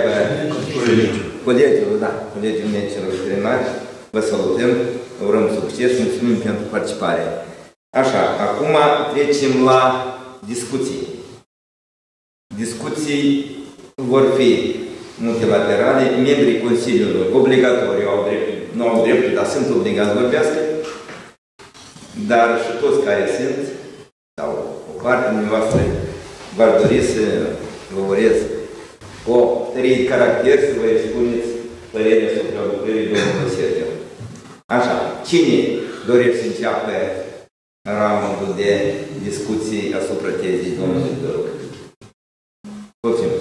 colegiul medicilor veterinari, vă salutăm, vă urăm succes, mulțumim pentru participare. Așa, acum trecem la discuții. Discuții vor fi multilaterale, membrii Consiliului obligatoriu nu au dreptul, dar sunt obligați să vorbească, dar și toți care sunt, sau o parte din voastră, v-ar dori să vă urez o tărie de caracter, să vă expuneți părerea asupra lucrării domnului Sergiu. Așa, cine dorește să înceapă raundul de discuții asupra tezei domnului Doruc? Poftim.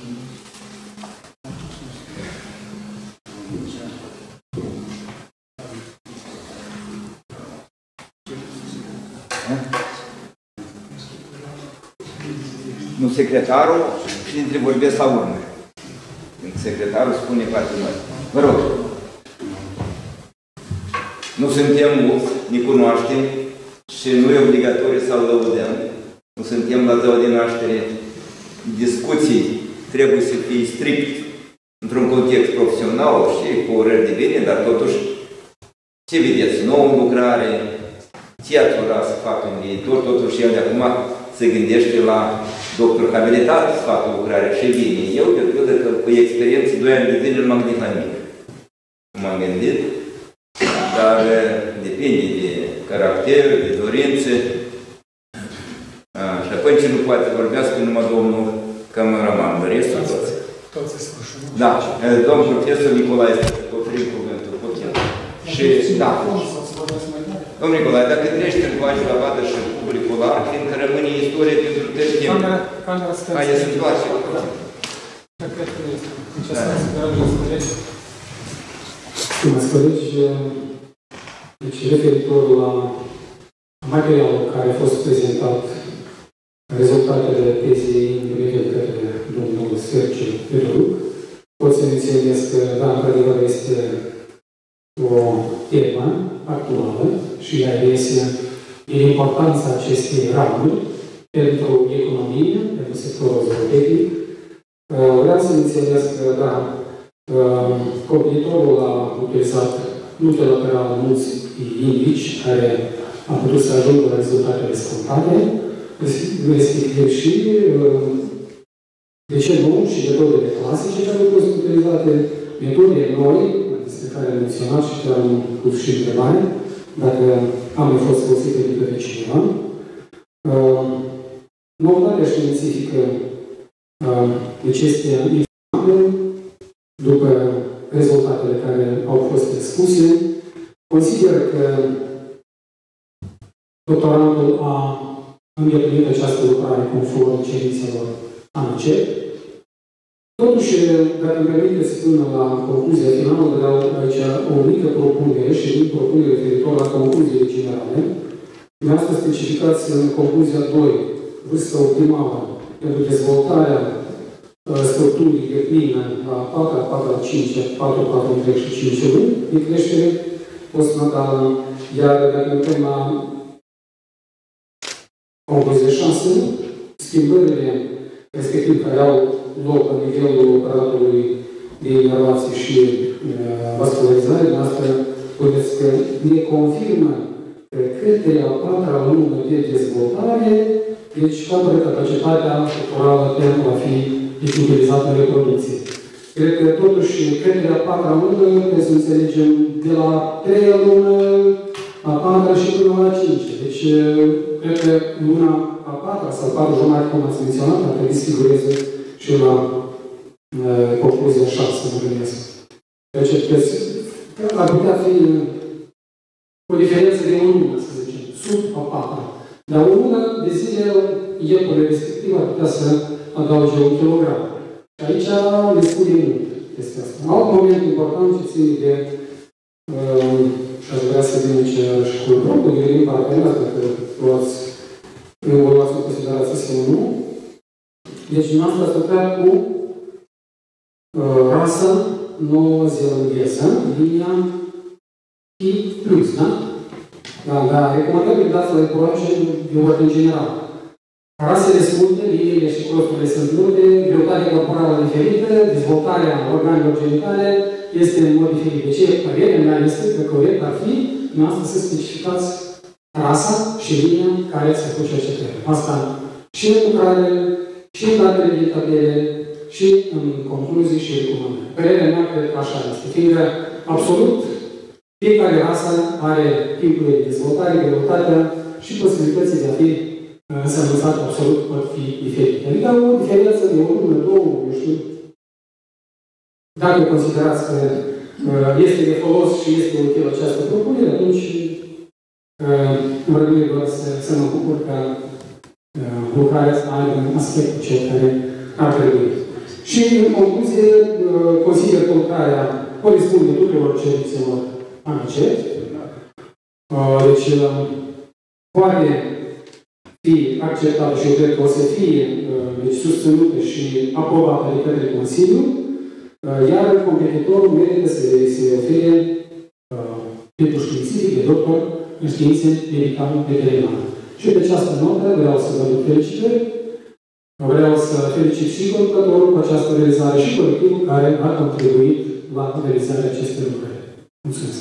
Nu secretarul și dintre vorbesc la urmă. Secretarul spune foarte mult. Vă rog. Nu suntem mulți, ne cunoaștem și nu e obligatoriu să-l lăudăm. Nu suntem la ziua de naștere. Discuții trebuie să fie strict într-un context profesional și cu orări de bine, dar totuși ce vedeți? Nouă lucrare, ce ați vrea să facă în viitor, totuși el de acum se gândește la doctor habilitat să facă lucrarea și bine. Eu, de pildă, că cu experiență 2 ani de zile nu m-am gândit la nimic. Nu m-am gândit, dar depinde de caracter, de dorințe. Și atunci nu poate vorbească numai domnul cameraman, dar restul toți. Da, domnul profesor Nicolae, oferim cuvântul puțin. Și, da. Domnul Nicolae, dacă treci în coace la vadă și publicul larg, fiindcă rămâne istorie pentru tot timpul. Haideți să întoarce. Stimați colegi, deci referitor la materialul care a fost prezentat, rezultatele tezei primite de către domnul Sergiu Doruc, pot să menționez că, da, într-adevăr, este o temă actuală și ea este din importanța acestei ramuri pentru economie, pentru sectorul zootehnic. Vreau să menționez că, da, competitorul a utilizat multilateral mulți indici care a putut să ajungă la rezultatele scontate, respectiv și de ce nu și metodele clasice care au fost utilizate, metode noi, despre care am menționat și care am pus și întrebare, dacă am mai fost folosite de către cineva. Noutatea științifică Deci este informabil după rezultatele care au fost expuse. Consider că doctorantul a îndeplinit această lucrare conform cerințelor ANACEC. Totuși, dacă îmi permiteți până la concluzia finală, vreau aici o mică propunere și din propunere referitor la concluziile generale. Dumneavoastră specificați în concluzia 2 vârsta optimală pentru dezvoltarea structurii de plină la 4, 4, 5, 4, 4, 3 și 5 luni de creștere postnatală, iar dacă uităm la concluzia 6, schimbările respectiv care au loc la nivelul aparatului de inervație și vascularizare, noastră puteți că ne confirmă că creșterea a 4-a lună de dezvoltare, deci capătă capacitatea structurală pentru a fi utilizată în reproducție. Cred că totuși creșterea a 4-a lună trebuie să înțelegem de la 3-a lună la 4-a și până la 5. Deci cred că luna a 4-a sau 4 jumătate, cum ați menționat, ar trebui să figureze și la concluzia 6, mă gândesc. Deci ar putea fi o diferență de o lună, să zicem, sub a 4-a. Dar o lună de zile, iepurile respectiv ar putea să adauge 1 kilogram. Și aici le spune mult chestia asta. Alt moment important ce ține de și aș vrea să vin aici și cu propriul de limba parteneriat, dacă o luați în considerație sau nu. Deci, noastră ați lucrat cu rasa nouă-zeelandeză, linia P+, da? Dar recomandabil dați la ecologie de ordine general. Rasele sunt multe, liniile și crosturile sunt multe, greutatea corporală diferită, dezvoltarea organelor genitale este în mod diferit. De ce? Părerea mea este că corect ar fi noastră să specificați rasa și linia care se face cercetare. Asta și în lucrare, și în datele din tabele, și în concluzii și recomandări. Părerea mea cred că așa este. Fiindcă absolut fiecare rasă are timpul de dezvoltare, greutatea și posibilității de a fi însănățat absolut pot fi diferite. Adică o diferență de o lună, două, eu știu. Dacă considerați că este de folos și este utilă această propunere, atunci mă rămâne doar să mă bucur că lucrarea să aibă aspectul cel care ar trebui. Și, în concluzie, consider că lucrarea corespunde tuturor cerințelor ANACEC. Deci, poate fi acceptată și eu cred că o să fie deci, susținută și aprobată de către Consiliu, iar competitorul merită să se ofere titlul științific de doctor în științe medicale veterinare. Și pe această notă vreau să vă duc felicitări, vreau să felicit și conducătorul cu această realizare și colectivul care a contribuit la realizarea acestei lucrări. Mulțumesc!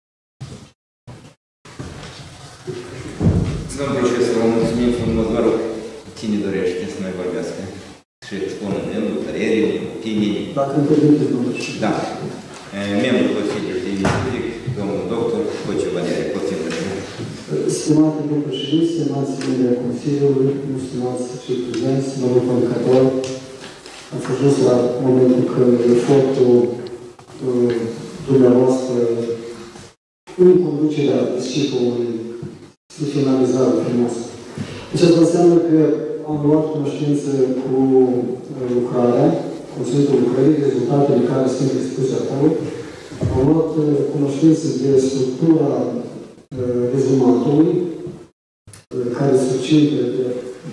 Domnul profesor, vă mulțumim frumos, vă rog, cine dorește să mai vorbească și expună părerile, opinii. Dacă îmi permiteți, domnul președinte. Da. Membrul Consiliului Științific, domnul doctor Cociu Valeriu, puțin vorbește. Stimate domnul președinte, stimați membri ai Consiliului, stimați cei prezenți, domnul comunicator, ați ajuns la momentul când efortul dumneavoastră în conducerea discipolului să finalizare frumos. Deci asta înseamnă că am luat cunoștință cu lucrarea, conținutul lucrării, rezultatele care sunt expuse acolo. Am luat cunoștință de structura rezumatului, care susține de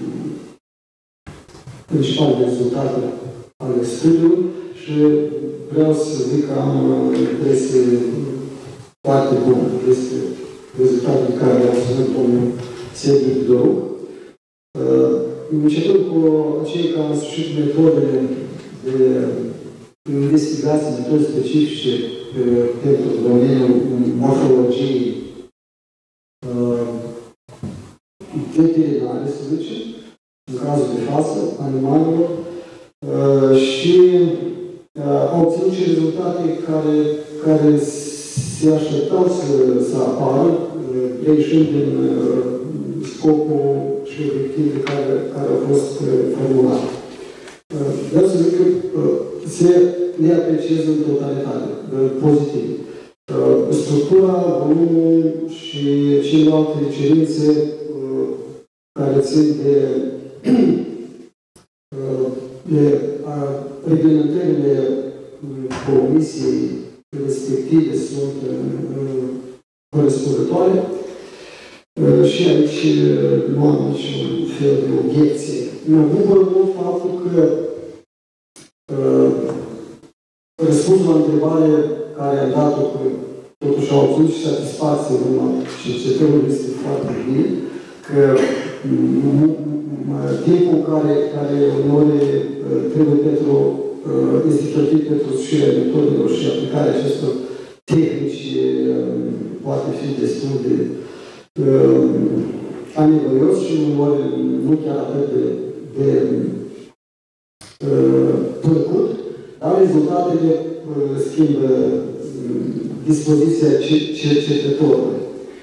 principalele rezultate ale studiului și vreau să zic că am impresie foarte bună. Este rezultatele care au obținut domnul Sergiu Didoru. Începând cu cei care au sfârșit metodele de investigație, metode specifice pentru domeniul morfologiei veterinare, să zicem, în cazul de față, animalelor, și au obținut și rezultate care se așteptau să apară, reieșind din scopul și obiectivele care au fost formulate. le apreciez în totalitate, pozitiv. Structura, volumul și celelalte cerințe care țin de reglementările comisiei respective sunt corespunzătoare și aici nu am niciun fel de obiecție. Mă bucură mult faptul că răspunsul la întrebare care am dat-o, că totuși au obținut și satisfacție în urma cercetărilor este foarte bine, că timpul care uneori trebuie pentru este cheltuit pentru susținerea metodelor și aplicarea acestor tehnici poate fi destul de anevoios și uneori nu chiar atât de plăcut, dar rezultatele schimbă dispoziția cercetătorului.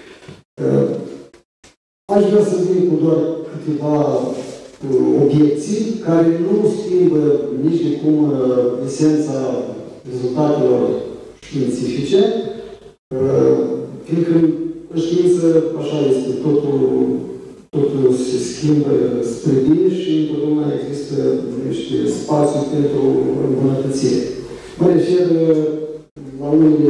Aș vrea să vin cu doar câteva obiecții care nu schimbă nici de cum esența rezultatelor științifice, fiindcă în știință așa este, totul se schimbă spre bine și întotdeauna există niște spațiu pentru îmbunătățire. Mă refer la unele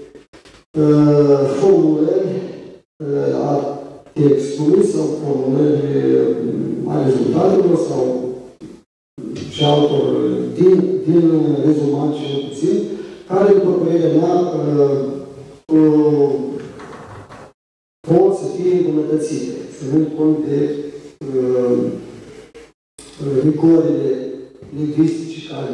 formulări a textului sau formulări a rezultatelor sau și altor din rezumat cel puțin, care, după părerea mea, pot să fie îmbunătățite, ținând cont de rigorile lingvistice care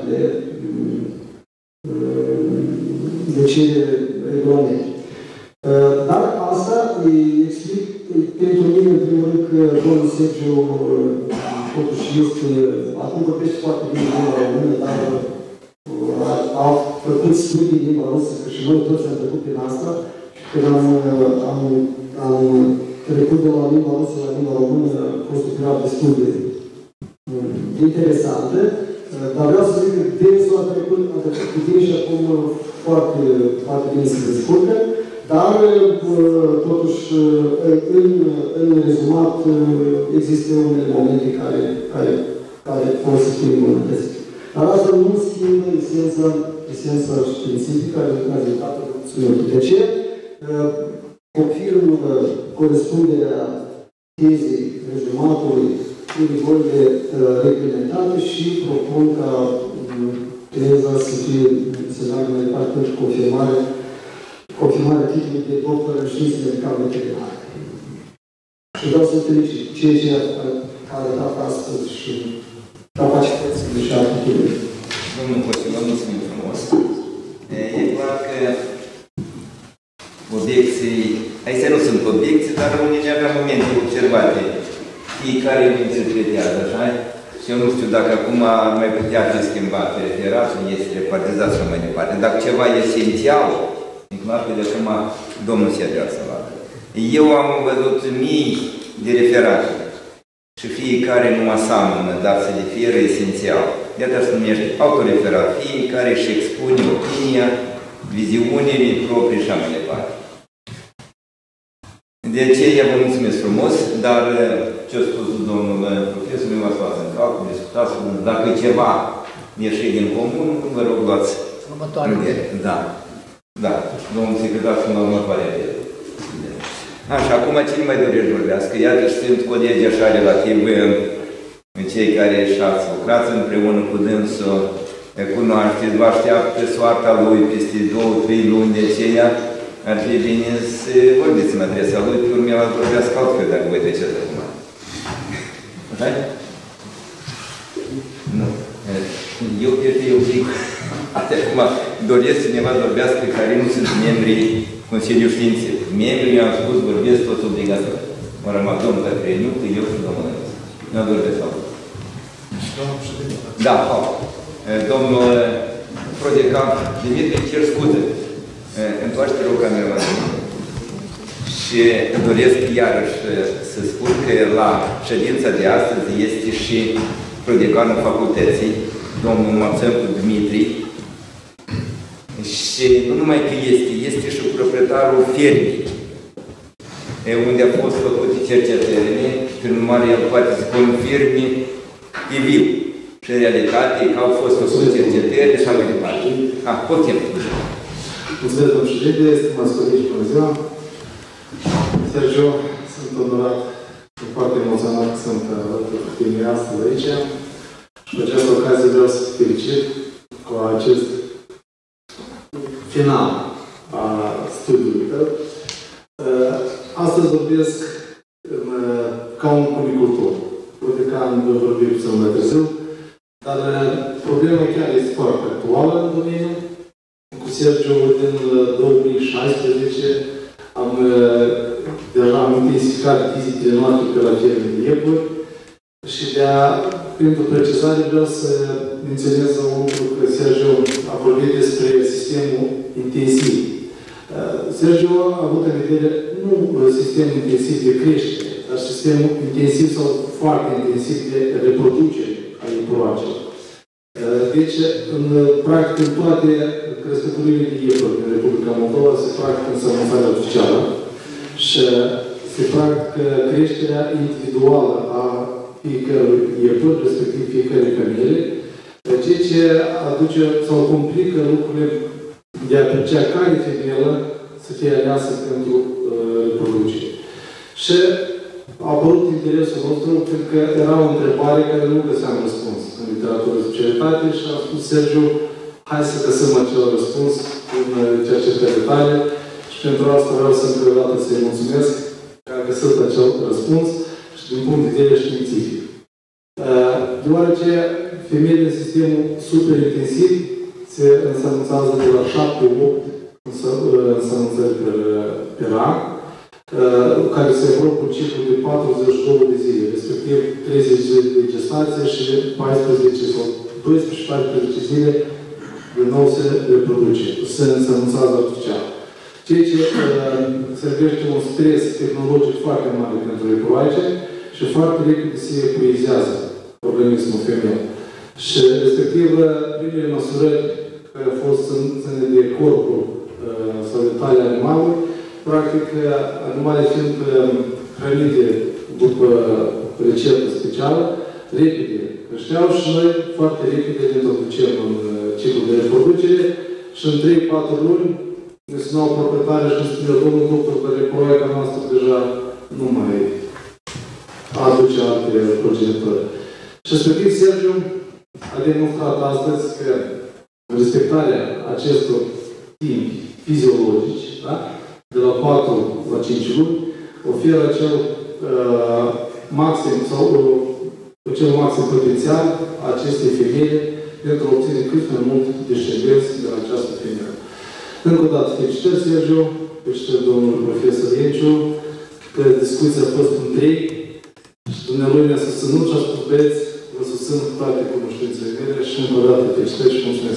le cere regulament. Dar asta explic pentru mine, în primul rând, că domnul Sergiu totuși este, acum vorbește foarte bine limba română, dar a făcut studii în limba rusă, că și noi toți am trecut prin asta, și când am trecut de la limba rusă la limba română, a fost o perioadă destul de interesantă, dar vreau să zic că dânsul a trecut cu bine și acum foarte, foarte bine se descurcă, dar totuși în rezumat există unele momente care pot să fie îmbunătățite. Dar asta nu schimbă esența științifică a rezultatului studului. De ce? Confirm corespunderea tezei rezumatului cu rigorile reglementate și propun ca teza să meargă mai departe pentru confirmarea titlului de doctor în științe medicale veterinare. Și vreau să felicit ceea ce a arătat astăzi și capacitățile și atitudinile. Domnul Cosilă, mulțumim frumos. E clar că obiecții, aici nu sunt obiecții, dar unii avea momente observate. Fiecare îl interpretează, așa? Și eu nu știu dacă acum mai putea fi schimbat referatul, este repartizat și mai departe. Dacă ceva esențial, e clar că de acum domnul Sergiu să vadă. Eu am văzut mii de referate și fiecare nu aseamănă, dar se diferă esențial. Iată se numește autoreferat. Fiecare își expune opinia, viziunile proprii și așa mai departe. De aceea vă mulțumesc frumos, dar ce a spus domnul profesor, nu v-ați luat în calcul, discutați, dacă ceva ieșit din comun, vă rog luați în ele. Da, domnul secretar, sunt la următoarea de. Așa, acum cine mai dorește vorbească? Iată și sunt colegi așa relativ cei care și-ați lucrat împreună cu dânsul, cunoașteți, vă așteaptă soarta lui peste 2-3 luni, de aceea ar fi bine să vorbiți în adresa lui, pe urmă el vorbească altfel dacă voi treceți acum. Așa? Nu. Eu pierde un pic. Acum doresc cineva să vorbească care nu sunt membrii Consiliului Științei. Membrii, eu am spus, vorbesc toți obligatori. Mă rămas domnul Tăcreniu, că eu și domnul Lănț. Nu vorbesc altul. Da, domnul Prodecan, Dimitri, cer scuze. Întoarce te rog camera. Și doresc iarăși să spun că la ședința de astăzi este și prodecanul facultății, domnul Mațăncu Dmitri. Și nu numai că este și proprietarul fermei, unde a fost făcute cercetările, prin urmare el poate să confirme pe viu și în realitate că au fost făcute cercetări și așa mai departe. Poftim. Mulțumesc, domnul președinte, stimați colegi, bună ziua. Sergiu, sunt onorat și foarte emoționat că sunt alături cu tine astăzi aici. Și pe această ocazie vreau să te felicit cu acest final a studiului tău. Astăzi vorbesc ca un agricultor. Poate că am vorbit puțin mai târziu, dar problema chiar este foarte actuală în domeniu. Cu Sergiu, din 2016, deja am intensificat vizitele noastre pe la ferme de iepuri și printr-o precizare vreau să menționez un lucru că Sergiu a vorbit despre sistemul intensiv. Sergiu a avut în vedere nu sistemul intensiv de creștere, dar sistemul intensiv sau foarte intensiv de reproducere a iepuracelor. Deci, practic, în toate crescăturile de iepuri din Republica Moldova se practică însămânțarea artificială și se practică creșterea individuală a fiecărui iepuri, respectiv fiecărei familie, ceea ce aduce sau complică lucrurile de a aprecea care femeilă să fie aleasă pentru reproducere. Și a apărut interesul nostru pentru că era o întrebare care nu găseam răspuns în literatură de specialitate și a spus Sergiu, hai să găsim acel răspuns în cercetări tale și pentru asta vreau să încă o dată să-i mulțumesc că a găsit acel răspuns și din punct de vedere științific. Deoarece femeile în sistemul superintensiv se însămânțează de la 7-8 însămânțări pe an, care se aprobă cu ciclu de 42 de zile, respectiv 30 zile de gestație și 14 sau 12-14 zile de nou se reproduce, se însămânțează artificial. Ceea ce servește un stres tehnologic foarte mare pentru reproducere și foarte repede se epuizează organismul femei. Și respectiv, primele măsurări care au fost ținute de corpul sau de talia animalului, practic, animalele fiind hrănite după rețetă specială, repede creșteau și noi foarte repede le introducem în ciclul de reproducere și în 3-4 luni ne sunau proprietare și ne spunea, domnul doctor, că reproducerea noastră deja nu mai aduce alte progenitori. Și respectiv, Sergiu a demonstrat astăzi că respectarea acestor timpi fiziologici, da? De la 4 la 5 luni, oferă acel maxim sau acel maxim potențial a acestei femei pentru a obține cât mai mult descendenți de la această femeie. Încă o dată, felicitări, Sergiu, felicitări domnul profesor Ienciu, că discuția a fost în 3 și dumnealui ne-a susținut și a spus, băieți, vă susțin cu toate cunoștințele mele și încă o dată felicitări și mulțumesc.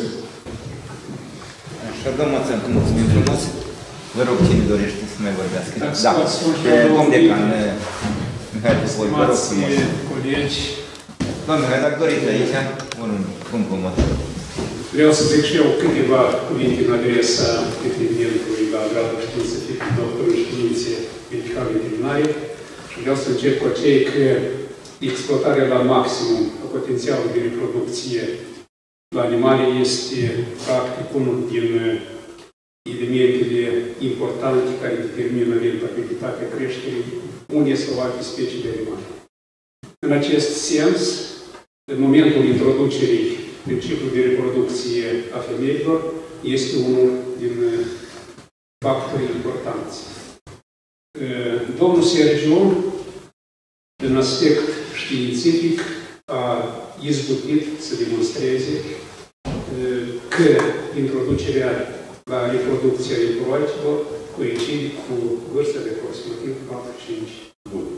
Așa, domnul Țăncu, mulțumim frumos. Vă rog, cine dorește să mai vorbească? Da, domn decan, Mihai Popoi, vă rog frumos. Colegi, Domnul Mihai, dacă doriți aici, un comod. vreau să zic și eu câteva cuvinte în adresa referentului la gradul științific, doctor în științe medicale veterinare și vreau să încep cu acei că exploatarea la maximum a potențialului de reproducție la animale este practic unul din elementele importante care determină rentabilitatea creșterii unei sau alte specii de animale. În acest sens, în momentul introducerii principiului de reproducție a femeilor, este unul din factorii importanți. Domnul Sergiu, în aspect științific, a izbutit să demonstreze că introducerea la reproducția reproducților coincide cu vârsta de aproximativ 4-5 luni.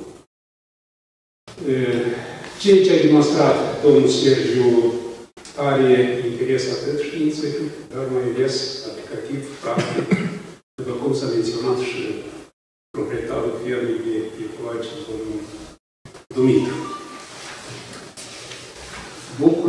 Ceea ce a demonstrat domnul Sergiu are interes atât științific, dar mai ales aplicativ, practic, după cum s-a menționat și proprietarul fermei de ecologice, domnul Dumitru.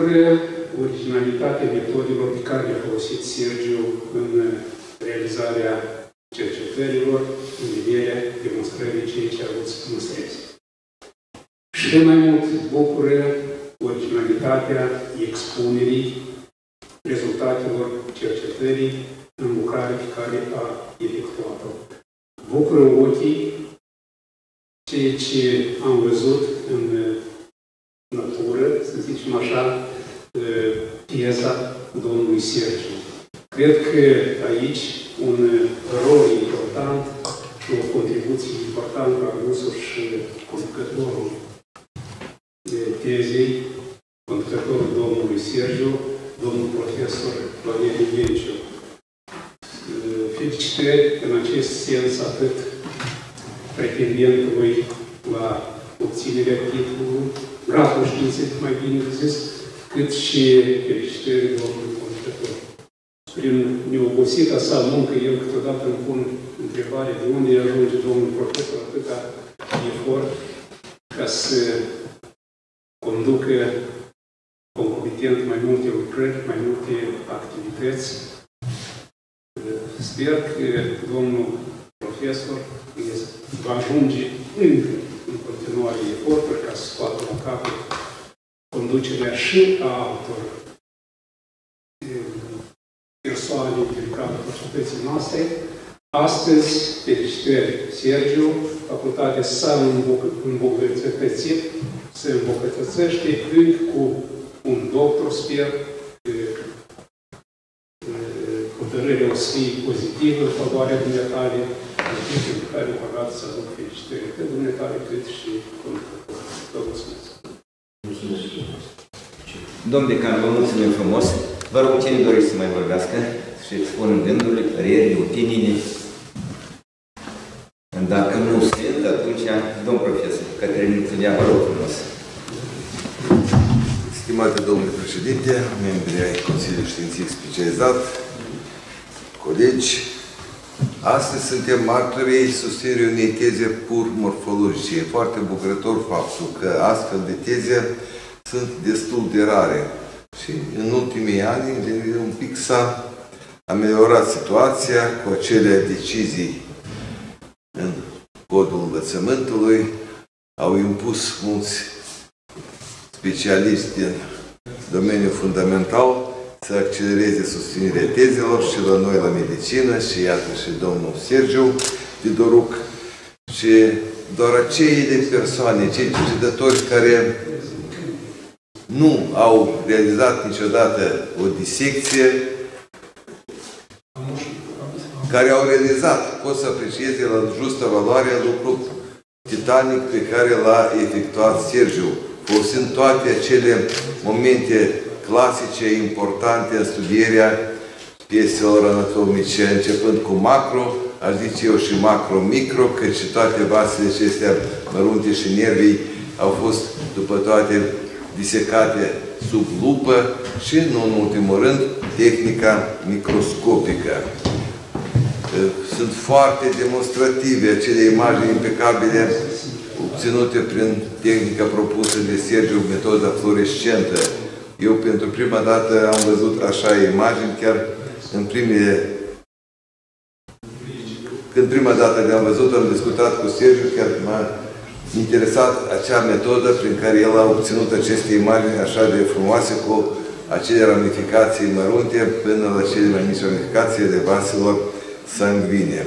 bucură originalitatea metodelor pe care le-a folosit Sergiu în realizarea cercetărilor, în vederea demonstrării ceea ce a vrut să demonstreze. Și de mai mult bucură originalitatea expunerii rezultatelor cercetării în lucrarea pe care a efectuat-o. Bucură ochii ceea ce am văzut în natură, să zicem așa, piesa domnului Sergiu. Cred că aici un rol important și o contribuție importantă a adus și conducătorul tezei, conducătorul domnului Sergiu, domnul profesor Valeriu Benciu. Felicitări în acest sens atât pretendentului la obținerea titlului, gradul științific, mai bine zis, cât și felicitări domnului conducător. Prin neobosita sa muncă, el câteodată îmi pun întrebare de unde ajunge domnul profesor atâta efort ca să conducă concomitent mai multe lucrări, mai multe activități. Sper că domnul profesor va ajunge încă în continuare eforturi ca să scoată la capăt conducerea și a altor persoane implicate în societății noastre. Astăzi, felicitări Sergiu, facultatea s-a îmbogățit, se îmbogățește încă cu un doctor, sper că hotărârea o să fie pozitivă, favoarea dumneavoastră, în care o băgat să aduc felicitări pe dumneavoastră, cât și conducător. Vă mulțumesc! Domnul decan, vă mulțumim frumos. Vă rog, cine dorește să mai vorbească și expun gândurile, părerile, opiniile. Dacă nu sunt, atunci, domn profesor, Cătălin Țulia, vă rog frumos. Stimate domnule președinte, membri ai Consiliului Științific Specializat, colegi, astăzi suntem martorii susținerii unei teze pur morfologice. E foarte bucurător faptul că astfel de teze sunt destul de rare. Și în ultimii ani, un pic s-a ameliorat situația cu acele decizii în codul învățământului. Au impus mulți specialiști din domeniul fundamental să accelereze susținerea tezelor și la noi la medicină și iată și domnul Sergiu Didoruc și doar acele persoane, cei cercetători care nu au realizat niciodată o disecție, care au realizat, pot să aprecieze la justă valoare lucru titanic pe care l-a efectuat Sergiu, folosind toate acele momente clasice, importante în studierea pieselor anatomice, începând cu macro, aș zice eu și macro-micro, căci toate vasele acestea mărunte și nervii au fost, după toate, disecate sub lupă și, nu în ultimul rând, tehnica microscopică. Sunt foarte demonstrative acele imagini impecabile obținute prin tehnica propusă de Sergiu, metoda fluorescentă. Eu, pentru prima dată, am văzut așa imagini, chiar în primele... Când prima dată le-am văzut, am discutat cu Sergiu, chiar m-a interesat acea metodă prin care el a obținut aceste imagini așa de frumoase, cu acele ramificații mărunte până la cele mai mici ramificații de vaselor sanguine.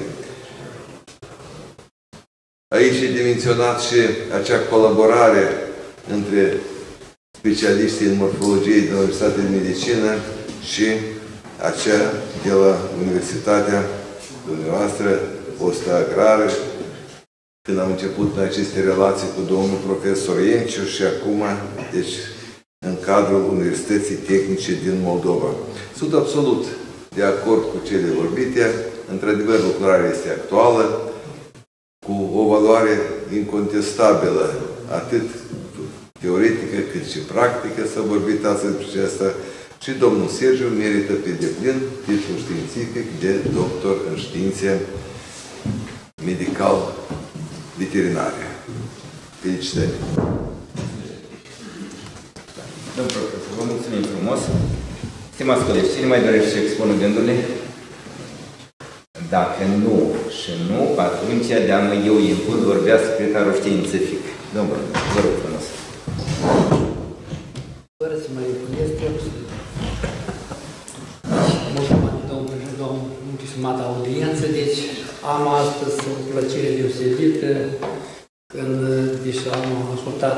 Aici e dimensionat și acea colaborare între specialiștii în morfologie de la Universitatea de Medicină și aceea de la Universitatea dumneavoastră, postă agrară, când am început aceste relații cu domnul profesor Enciu și acum, deci, în cadrul Universității Tehnice din Moldova. Sunt absolut de acord cu cele vorbite. Într-adevăr, lucrarea este actuală, cu o valoare incontestabilă, atât teoretică cât și practică. S-a vorbit astăzi despre asta și domnul Sergiu merită pe deplin titlul științific de doctor în științe medical-veterinare. Felicitări! Domnul profesor, vă mulțumim frumos. Stimați colegi, cine mai dorește să expună gândurile? Dacă nu și nu, atunci de-am eu input vorbea secretarul științific. Domnul, vă rog frumos. Fără să mai impunesc, mulțumesc, domnul stimată audiență, deci am astăzi o plăcere deosebită când deci, am ascultat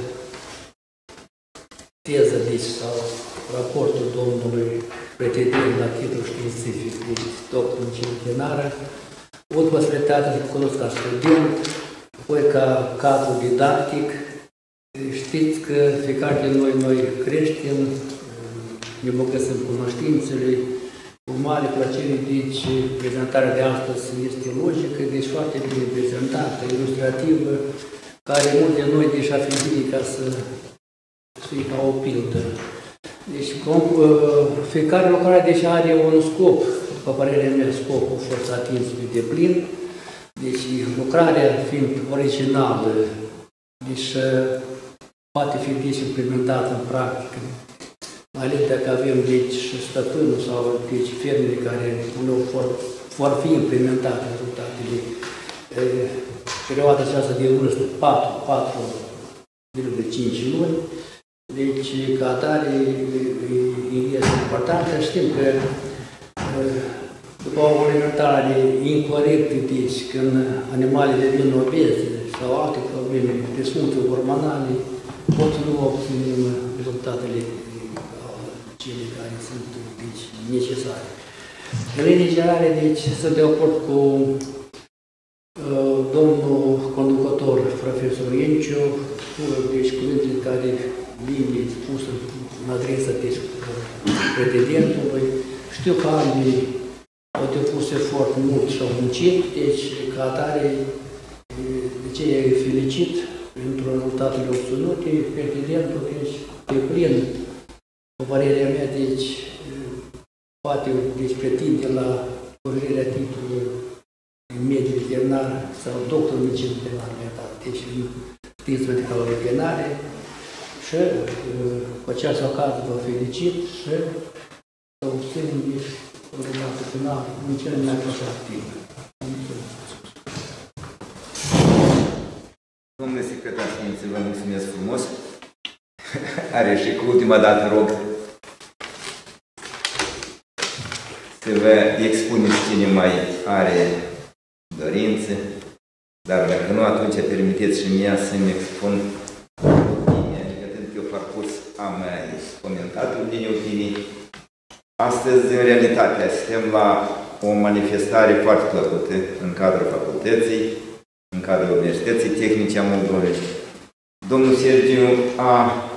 teza deci, sau raportul domnului pretendent la titlu științific, deci doctor în centenară. Am avut posibilitatea să cunosc ca student, apoi ca cadru didactic. Știți că fiecare din noi creștem, ne bogăsim cunoștințele. Cu mare plăcere, deci, prezentarea de astăzi este logică, deci foarte bine prezentată, ilustrativă, care mulți de noi, deci, ar fi bine ca să fie ca o pildă. Deci, fiecare lucrare, deci, are un scop, după părerea mea, scopul a fost atins pe deplin. Deci, lucrarea fiind originală, deci, poate fi, deci, implementată în practică. Mai ales dacă avem, deci, stăpânul sau, deci, fermele care vor fi implementate rezultatele perioada aceasta de vârstă, 4,5 luni. Deci, ca atare, este importantă. Știm că după o alimentare incorectă, deci, când animalele devin obeze sau alte probleme, disfuncții hormonale, pot să nu obținem rezultatele cele care sunt deci, necesare. În linie generale, deci, sunt de acord cu domnul conducător, profesor Enciu, deci cuvintele care bine spus în adresa deci, pretendentului. Știu că ambii au depus efort mult și au muncit, deci, ca atare, de ce îi felicit pentru rezultatele obținute, pretendentul, deci, pe plin. După părerea mea, deci, poate deci, pretinde la oferirea titlului medic veterinar sau doctor în medicina veterinară, deci în științe medicale veterinare și cu această ocazie vă felicit și să obținem deci, rezultatul final în cele mai constructive. Domnule secretar științei, vă mulțumesc frumos. Are și cu ultima dată rog să vă expuneți cine mai are dorințe, dar dacă nu, atunci permiteți și mie să-mi expun opinie, atât că eu parcurs am comentat din opinii. Astăzi, în realitate, asistăm la o manifestare foarte plăcută în cadrul facultății, în cadrul Universității Tehnice a Moldovei. Domnul Sergiu a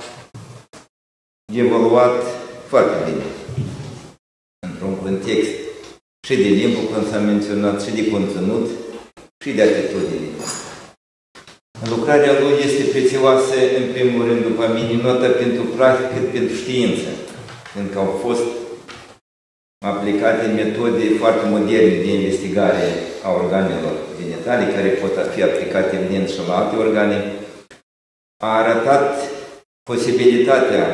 evoluat foarte bine într-un context și de limbă, cum s-a menționat, și de conținut, și de atitudine. Lucrarea lui este prețioasă, în primul rând, după mine, nu atât pentru practică, cât pentru știință, pentru că au fost aplicate metode foarte moderne de investigare a organelor genitale, care pot fi aplicate, evident, și la alte organe. A arătat posibilitatea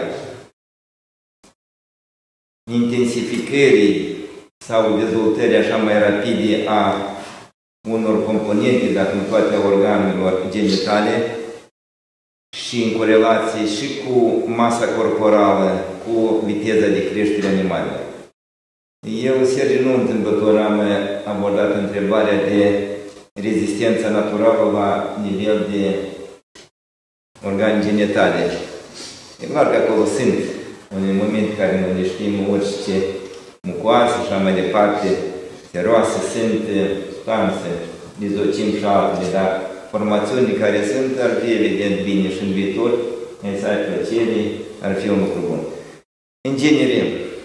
intensificării sau dezvoltării așa mai rapide a unor componente, dacă nu toate, a organelor genitale și în corelație și cu masa corporală, cu viteza de creștere a animalelor. Eu, Sergiu, nu întâmplător am abordat întrebarea de rezistența naturală la nivel de organe genitale. E clar că acolo sunt unele momente care nu le știm, orice mucoase și așa mai departe, seroase, sunt substanțe, dizocim și altele, dar formațiunile care sunt ar fi evident bine și în viitor, în site plăcerii, ar fi un lucru bun. În genere,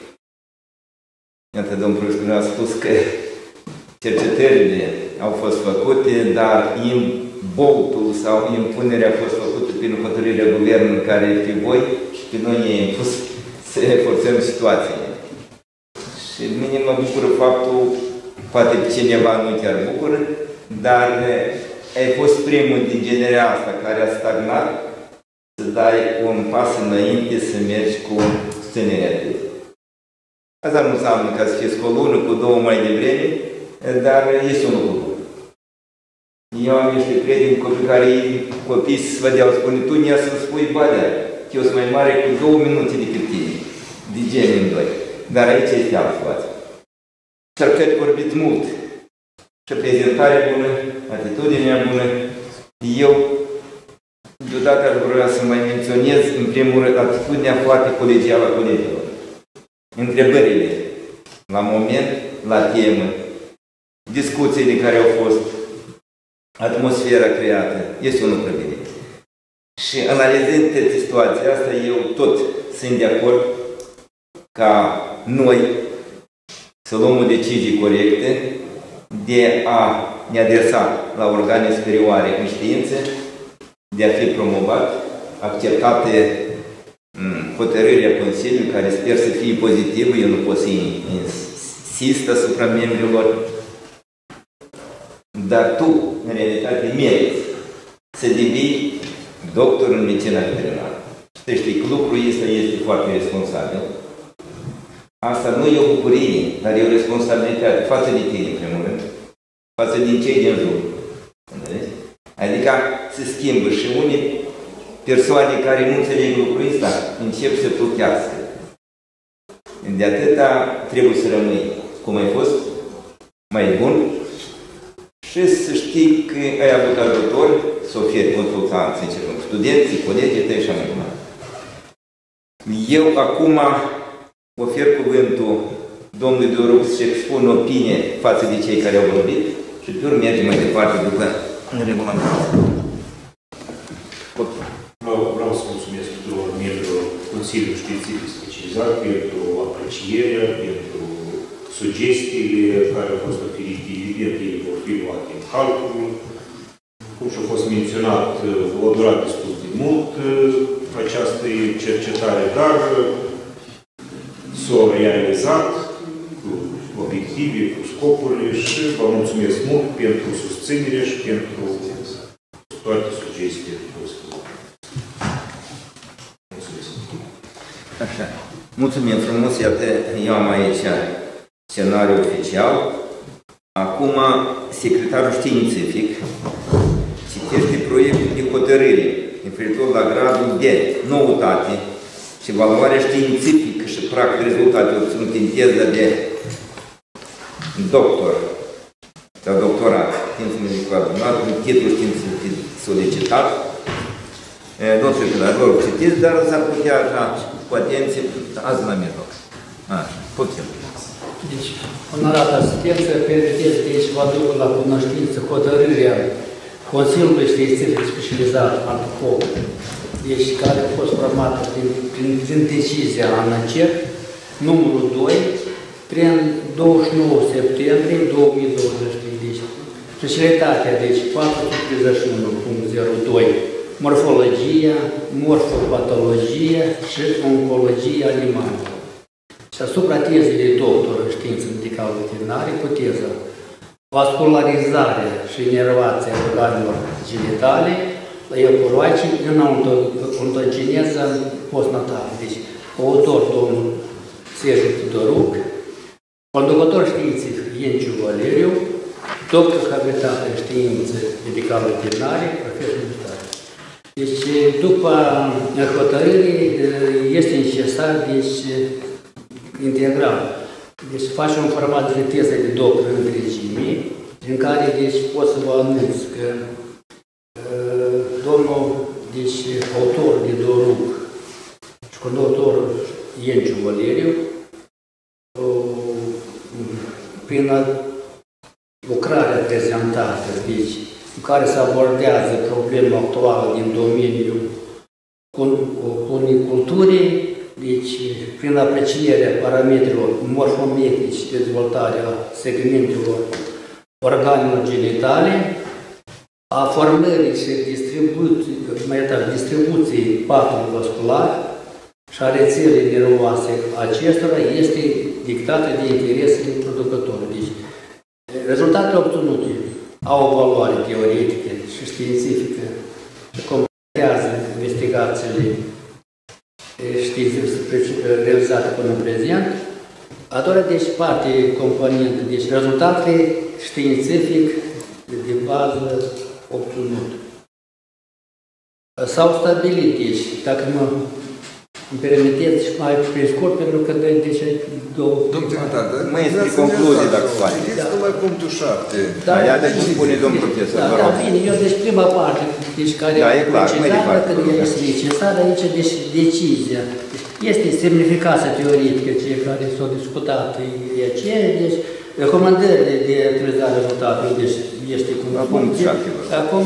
iată, domnul profesor a spus că cercetările au fost făcute, dar imboltul sau impunerea a fost făcută prin hotărârea guvernului care pe voi și pe noi ne-a impus să forțăm situațiile. Și mine mă bucură faptul, poate cineva nu chiar bucură, dar ai fost primul din genera asta care a stagnat să dai un pas înainte, să mergi cu susținerea ta. Asta nu înseamnă ca să fie o lună, cu două mai devreme, dar este un lucru bun. Eu am niște prieteni pe care copiii se vedeau, spune, tu ne-a să spui badea, că eu sunt mai mare cu 2 minute decât tine, de genul în doi. Dar aici este altă față. S-ar putea de vorbit mult. Și prezentarea bună, atitudinea bună. Eu, deodată aș vrea să mai menționez, în primul rând, atitudinea foarte colegială a colegilor. Întrebările la moment, la temă, discuțiile care au fost, atmosfera creată, este un lucru bine. Și analizând situația asta, eu tot sunt de acord ca noi să luăm o decizie corectă de a ne adresa la organe superioare în știință, de a fi promovat, acceptate hotărârea Consiliului, care sper să fie pozitivă, eu nu pot să insist asupra membrilor, dar tu, în realitate, meriți să devii doctor în medicină veterinară. Să știi că lucrul ăsta este foarte responsabil. Asta nu e o bucurie, dar e o responsabilitate față de tine, în primul rând, față de cei din jur. Adică se schimbă și unii persoane care nu înțeleg lucrul ăsta încep să plutească. De atâta trebuie să rămâi cum ai fost, mai bun, și să știi că ai avut ajutor, să oferi consultanții, studenții, colegii tăi și așa mai departe. Eu acum ofer cuvântul domnului Doruc și expun opinie față de cei care au vorbit și pe urmă mergem mai departe după regulament. Vreau să mulțumesc tuturor membrilor Consiliului Științific Specializat pentru aprecierea, pentru sugestiile care au fost oferite, evident, ele vor fi luate în calcul. Cum și a fost menționat, a durat destul de mult această cercetare, dar s-a realizat cu obiective, cu scopurile și vă mulțumesc mult pentru susținere și pentru toate sugestiile posibile. Așa. Mulțumim frumos, iată, eu am aici scenariul oficial. Acum, secretarul științific citește proiectul de hotărâre referitor la gradul de noutate și valoarea științifică și practic rezultate obținute în teza de doctor sau doctorat, știință medicală adunată, cu titlul științific solicitat. Nu știu că la lor citiți, dar s-ar putea așa, cu atenție, azi la mijloc. Așa, putem. Deci, onorată asistență, permiteți de aici vă aduc la cunoștință hotărârea Consiliului Științific Specializat ANCOC, deci care a fost formată prin decizia ANACEC, numărul 2, prin 29 septembrie 2020. Deci, specialitatea, deci 431.02, morfologia, morfopatologie și oncologia animalelor. Și asupra tezei de doctor în știință medicală veterinare, cu teza vascularizare și inervația organelor genitale la iepuraci în ontogeneză postnatală. Deci, autor domnul Sergiu Doruc, conducător științific Ienciu Valeriu, doctor habilitat în științe medicală veterinare, profesor universitar. Deci, după hotărâre, este necesar, deci, integral. Deci facem un format de teză de doctor în întregime, în care deci, pot să vă anunț că domnul, deci, autor de Doruc și conductorul Ienciu Valeriu, prin lucrarea prezentată, deci, în care se abordează problema actuală din domeniul puniculturii, deci, prin aprecierea parametrilor morfometrici și dezvoltarea segmentelor organelor genitale, a formării și distribuției patului vascular și a rețelei nervoase acestora este dictată de interesele producătorului. Deci, rezultatele obținute au o valoare teoretică și științifică și completează investigațiile realizate până în prezent. A doua, deci, parte componentă, deci rezultatele științific de bază obținut. S-au stabilit, deci, dacă îmi permiteți mai pe scurt, pentru că deci două... Domnul secretar, mai este concluzie, dacă se poate. Citiți numai punctul 7. Da, ia de ce spune domnul profesor, vă rog. Da, bine, eu deci prima parte, deci care precizată că este necesară aici, deci decizia. Este semnificația teoretică, cei care s-au discutat, e aceea, deci recomandările de utilizare rezultatului, deci este cum funcție. Acum,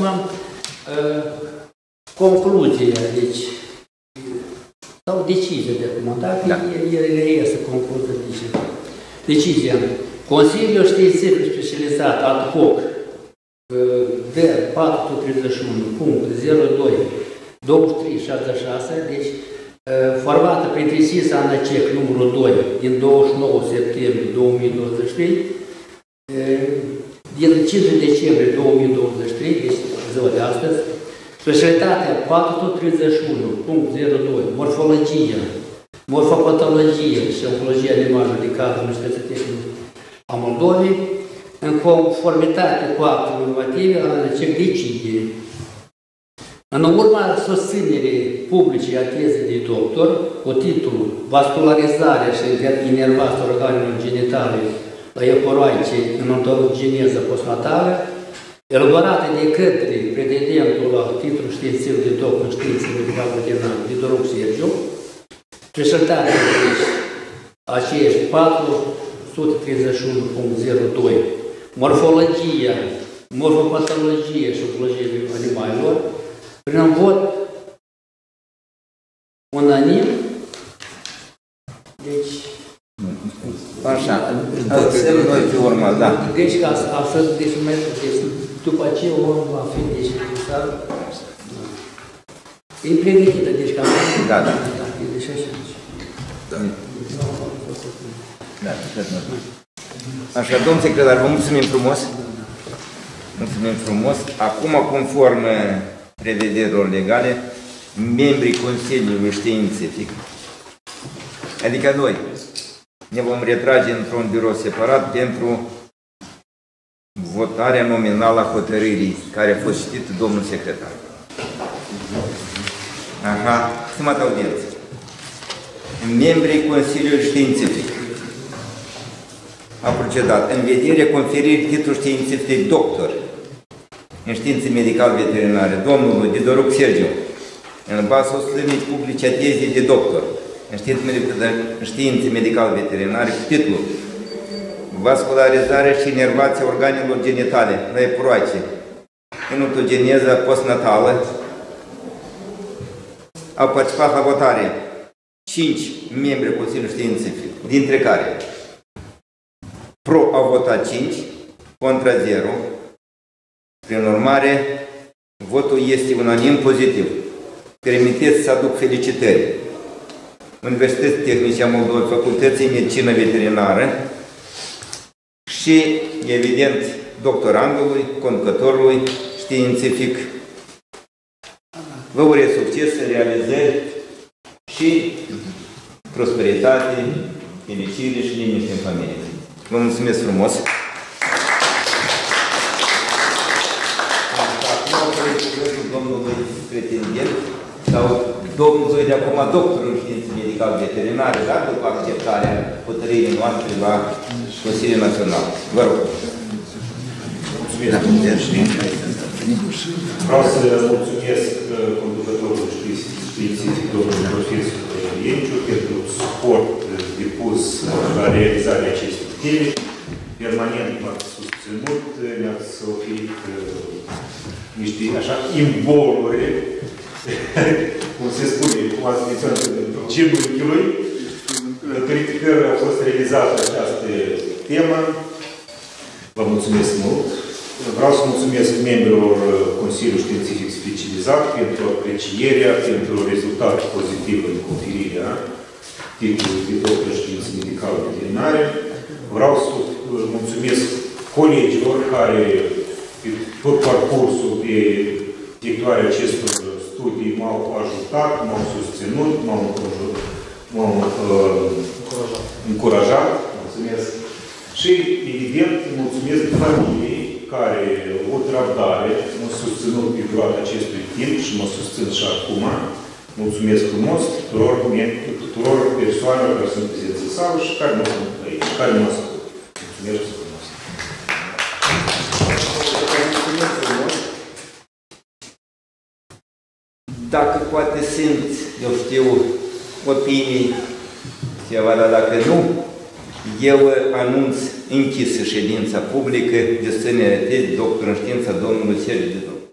concluzia, deci, sau decizia de acum, dacă ele iese concluzia, decizia. Consiliul Științific Specializat ad hoc, ver 431.02.2366, deci, formată printre SIS ANACEC numărul 2 din 29 septembrie 2023, din 5 decembrie 2023, deci ziua de astăzi, specialitatea 431.02, morfologie, morfopatologie și oncologie animală de cadrul Universității Tehnice a Moldovei, în conformitate cu actul normativ, ANACEC decide. În urma susținerii publice a tezei de doctor, cu titlul Vascularizarea și inervarea organelor genitale la ecoroaice în ontogeneză postnatală, elaborată de către pretendentul la titlul științific de doctor în științe medical-veterinare, Didoruc Sergiu, specialitatea aceeași 431.02, morfologia, morfopatologie și oncologie animalelor, prin un vot unanim, deci... Așa, noi pe urmă, da. Deci, ca să, deci, după aceea, omul va fi, deci, necesar, e pregătită, deci, ca... Da, da. Deci, așa. Da, așa, domnul secretar, vă mulțumim frumos. Mulțumim frumos. Acum, conform prevederilor legale, membrii Consiliului Științific, adică noi, ne vom retrage într-un birou separat pentru votarea nominală a hotărârii care a fost citită domnul secretar. Aha, stimată audiență, membrii Consiliului Științific au procedat în vederea conferirii titlului științific de doctor în științe medical-veterinare domnului Didoruc Sergiu, în baza susținerii publice a tezei de doctor în științe medical-veterinare cu titlul Vascularizarea și inervația organelor genitale la ecoroaice în ontogeneză postnatală. Au participat la votare 5 membri Consiliului Științific, dintre care pro au votat 5, contra 0. Prin urmare, votul este unanim pozitiv. Permiteți să aduc felicitări Universității Tehnice a Moldovei, Facultății Medicină Veterinară și, evident, doctorandului, conducătorului științific. Vă urez succes, realizări și prosperitate, fericire și liniște în familie. Vă mulțumesc frumos! Domnului pretendent sau domnului de acum doctor în științe medical-veterinare, dar după acceptarea hotărârii noastre la Consiliul Național. Vă rog. Vreau să mulțumesc conducătorul științific, domnul profesor Ienciu, pentru suport depus la realizarea acestei teme. Permanent m-ați susținut, ne-ați oferit niște așa imboluri, cum se spune, cum ați menționat, genunchiului, datorită cărora a fost realizată această temă. Vă mulțumesc mult. Vreau să mulțumesc membrilor Consiliului Științific Specializat pentru aprecierea, pentru rezultatul pozitiv în conferirea titlului de doctor științe medical-veterinare. Vreau să mulțumesc colegilor care pe tot parcursul de efectuarea acestor studii m-au ajutat, m-au susținut, m-au încurajat, mulțumesc. Și, evident, mulțumesc familiei care au avut răbdare, m-au susținut pe durata acestui timp și mă susțin și acum. Mulțumesc frumos tuturor persoanelor care sunt prezenți în sală și care nu sunt aici, care nu ascult. Mulțumesc frumos. Dacă poate sunt, eu știu, opinii ceva, dar dacă nu, eu anunț închisă ședința publică de SNRT, doctor în știință, domnul Sergiu de Domnul.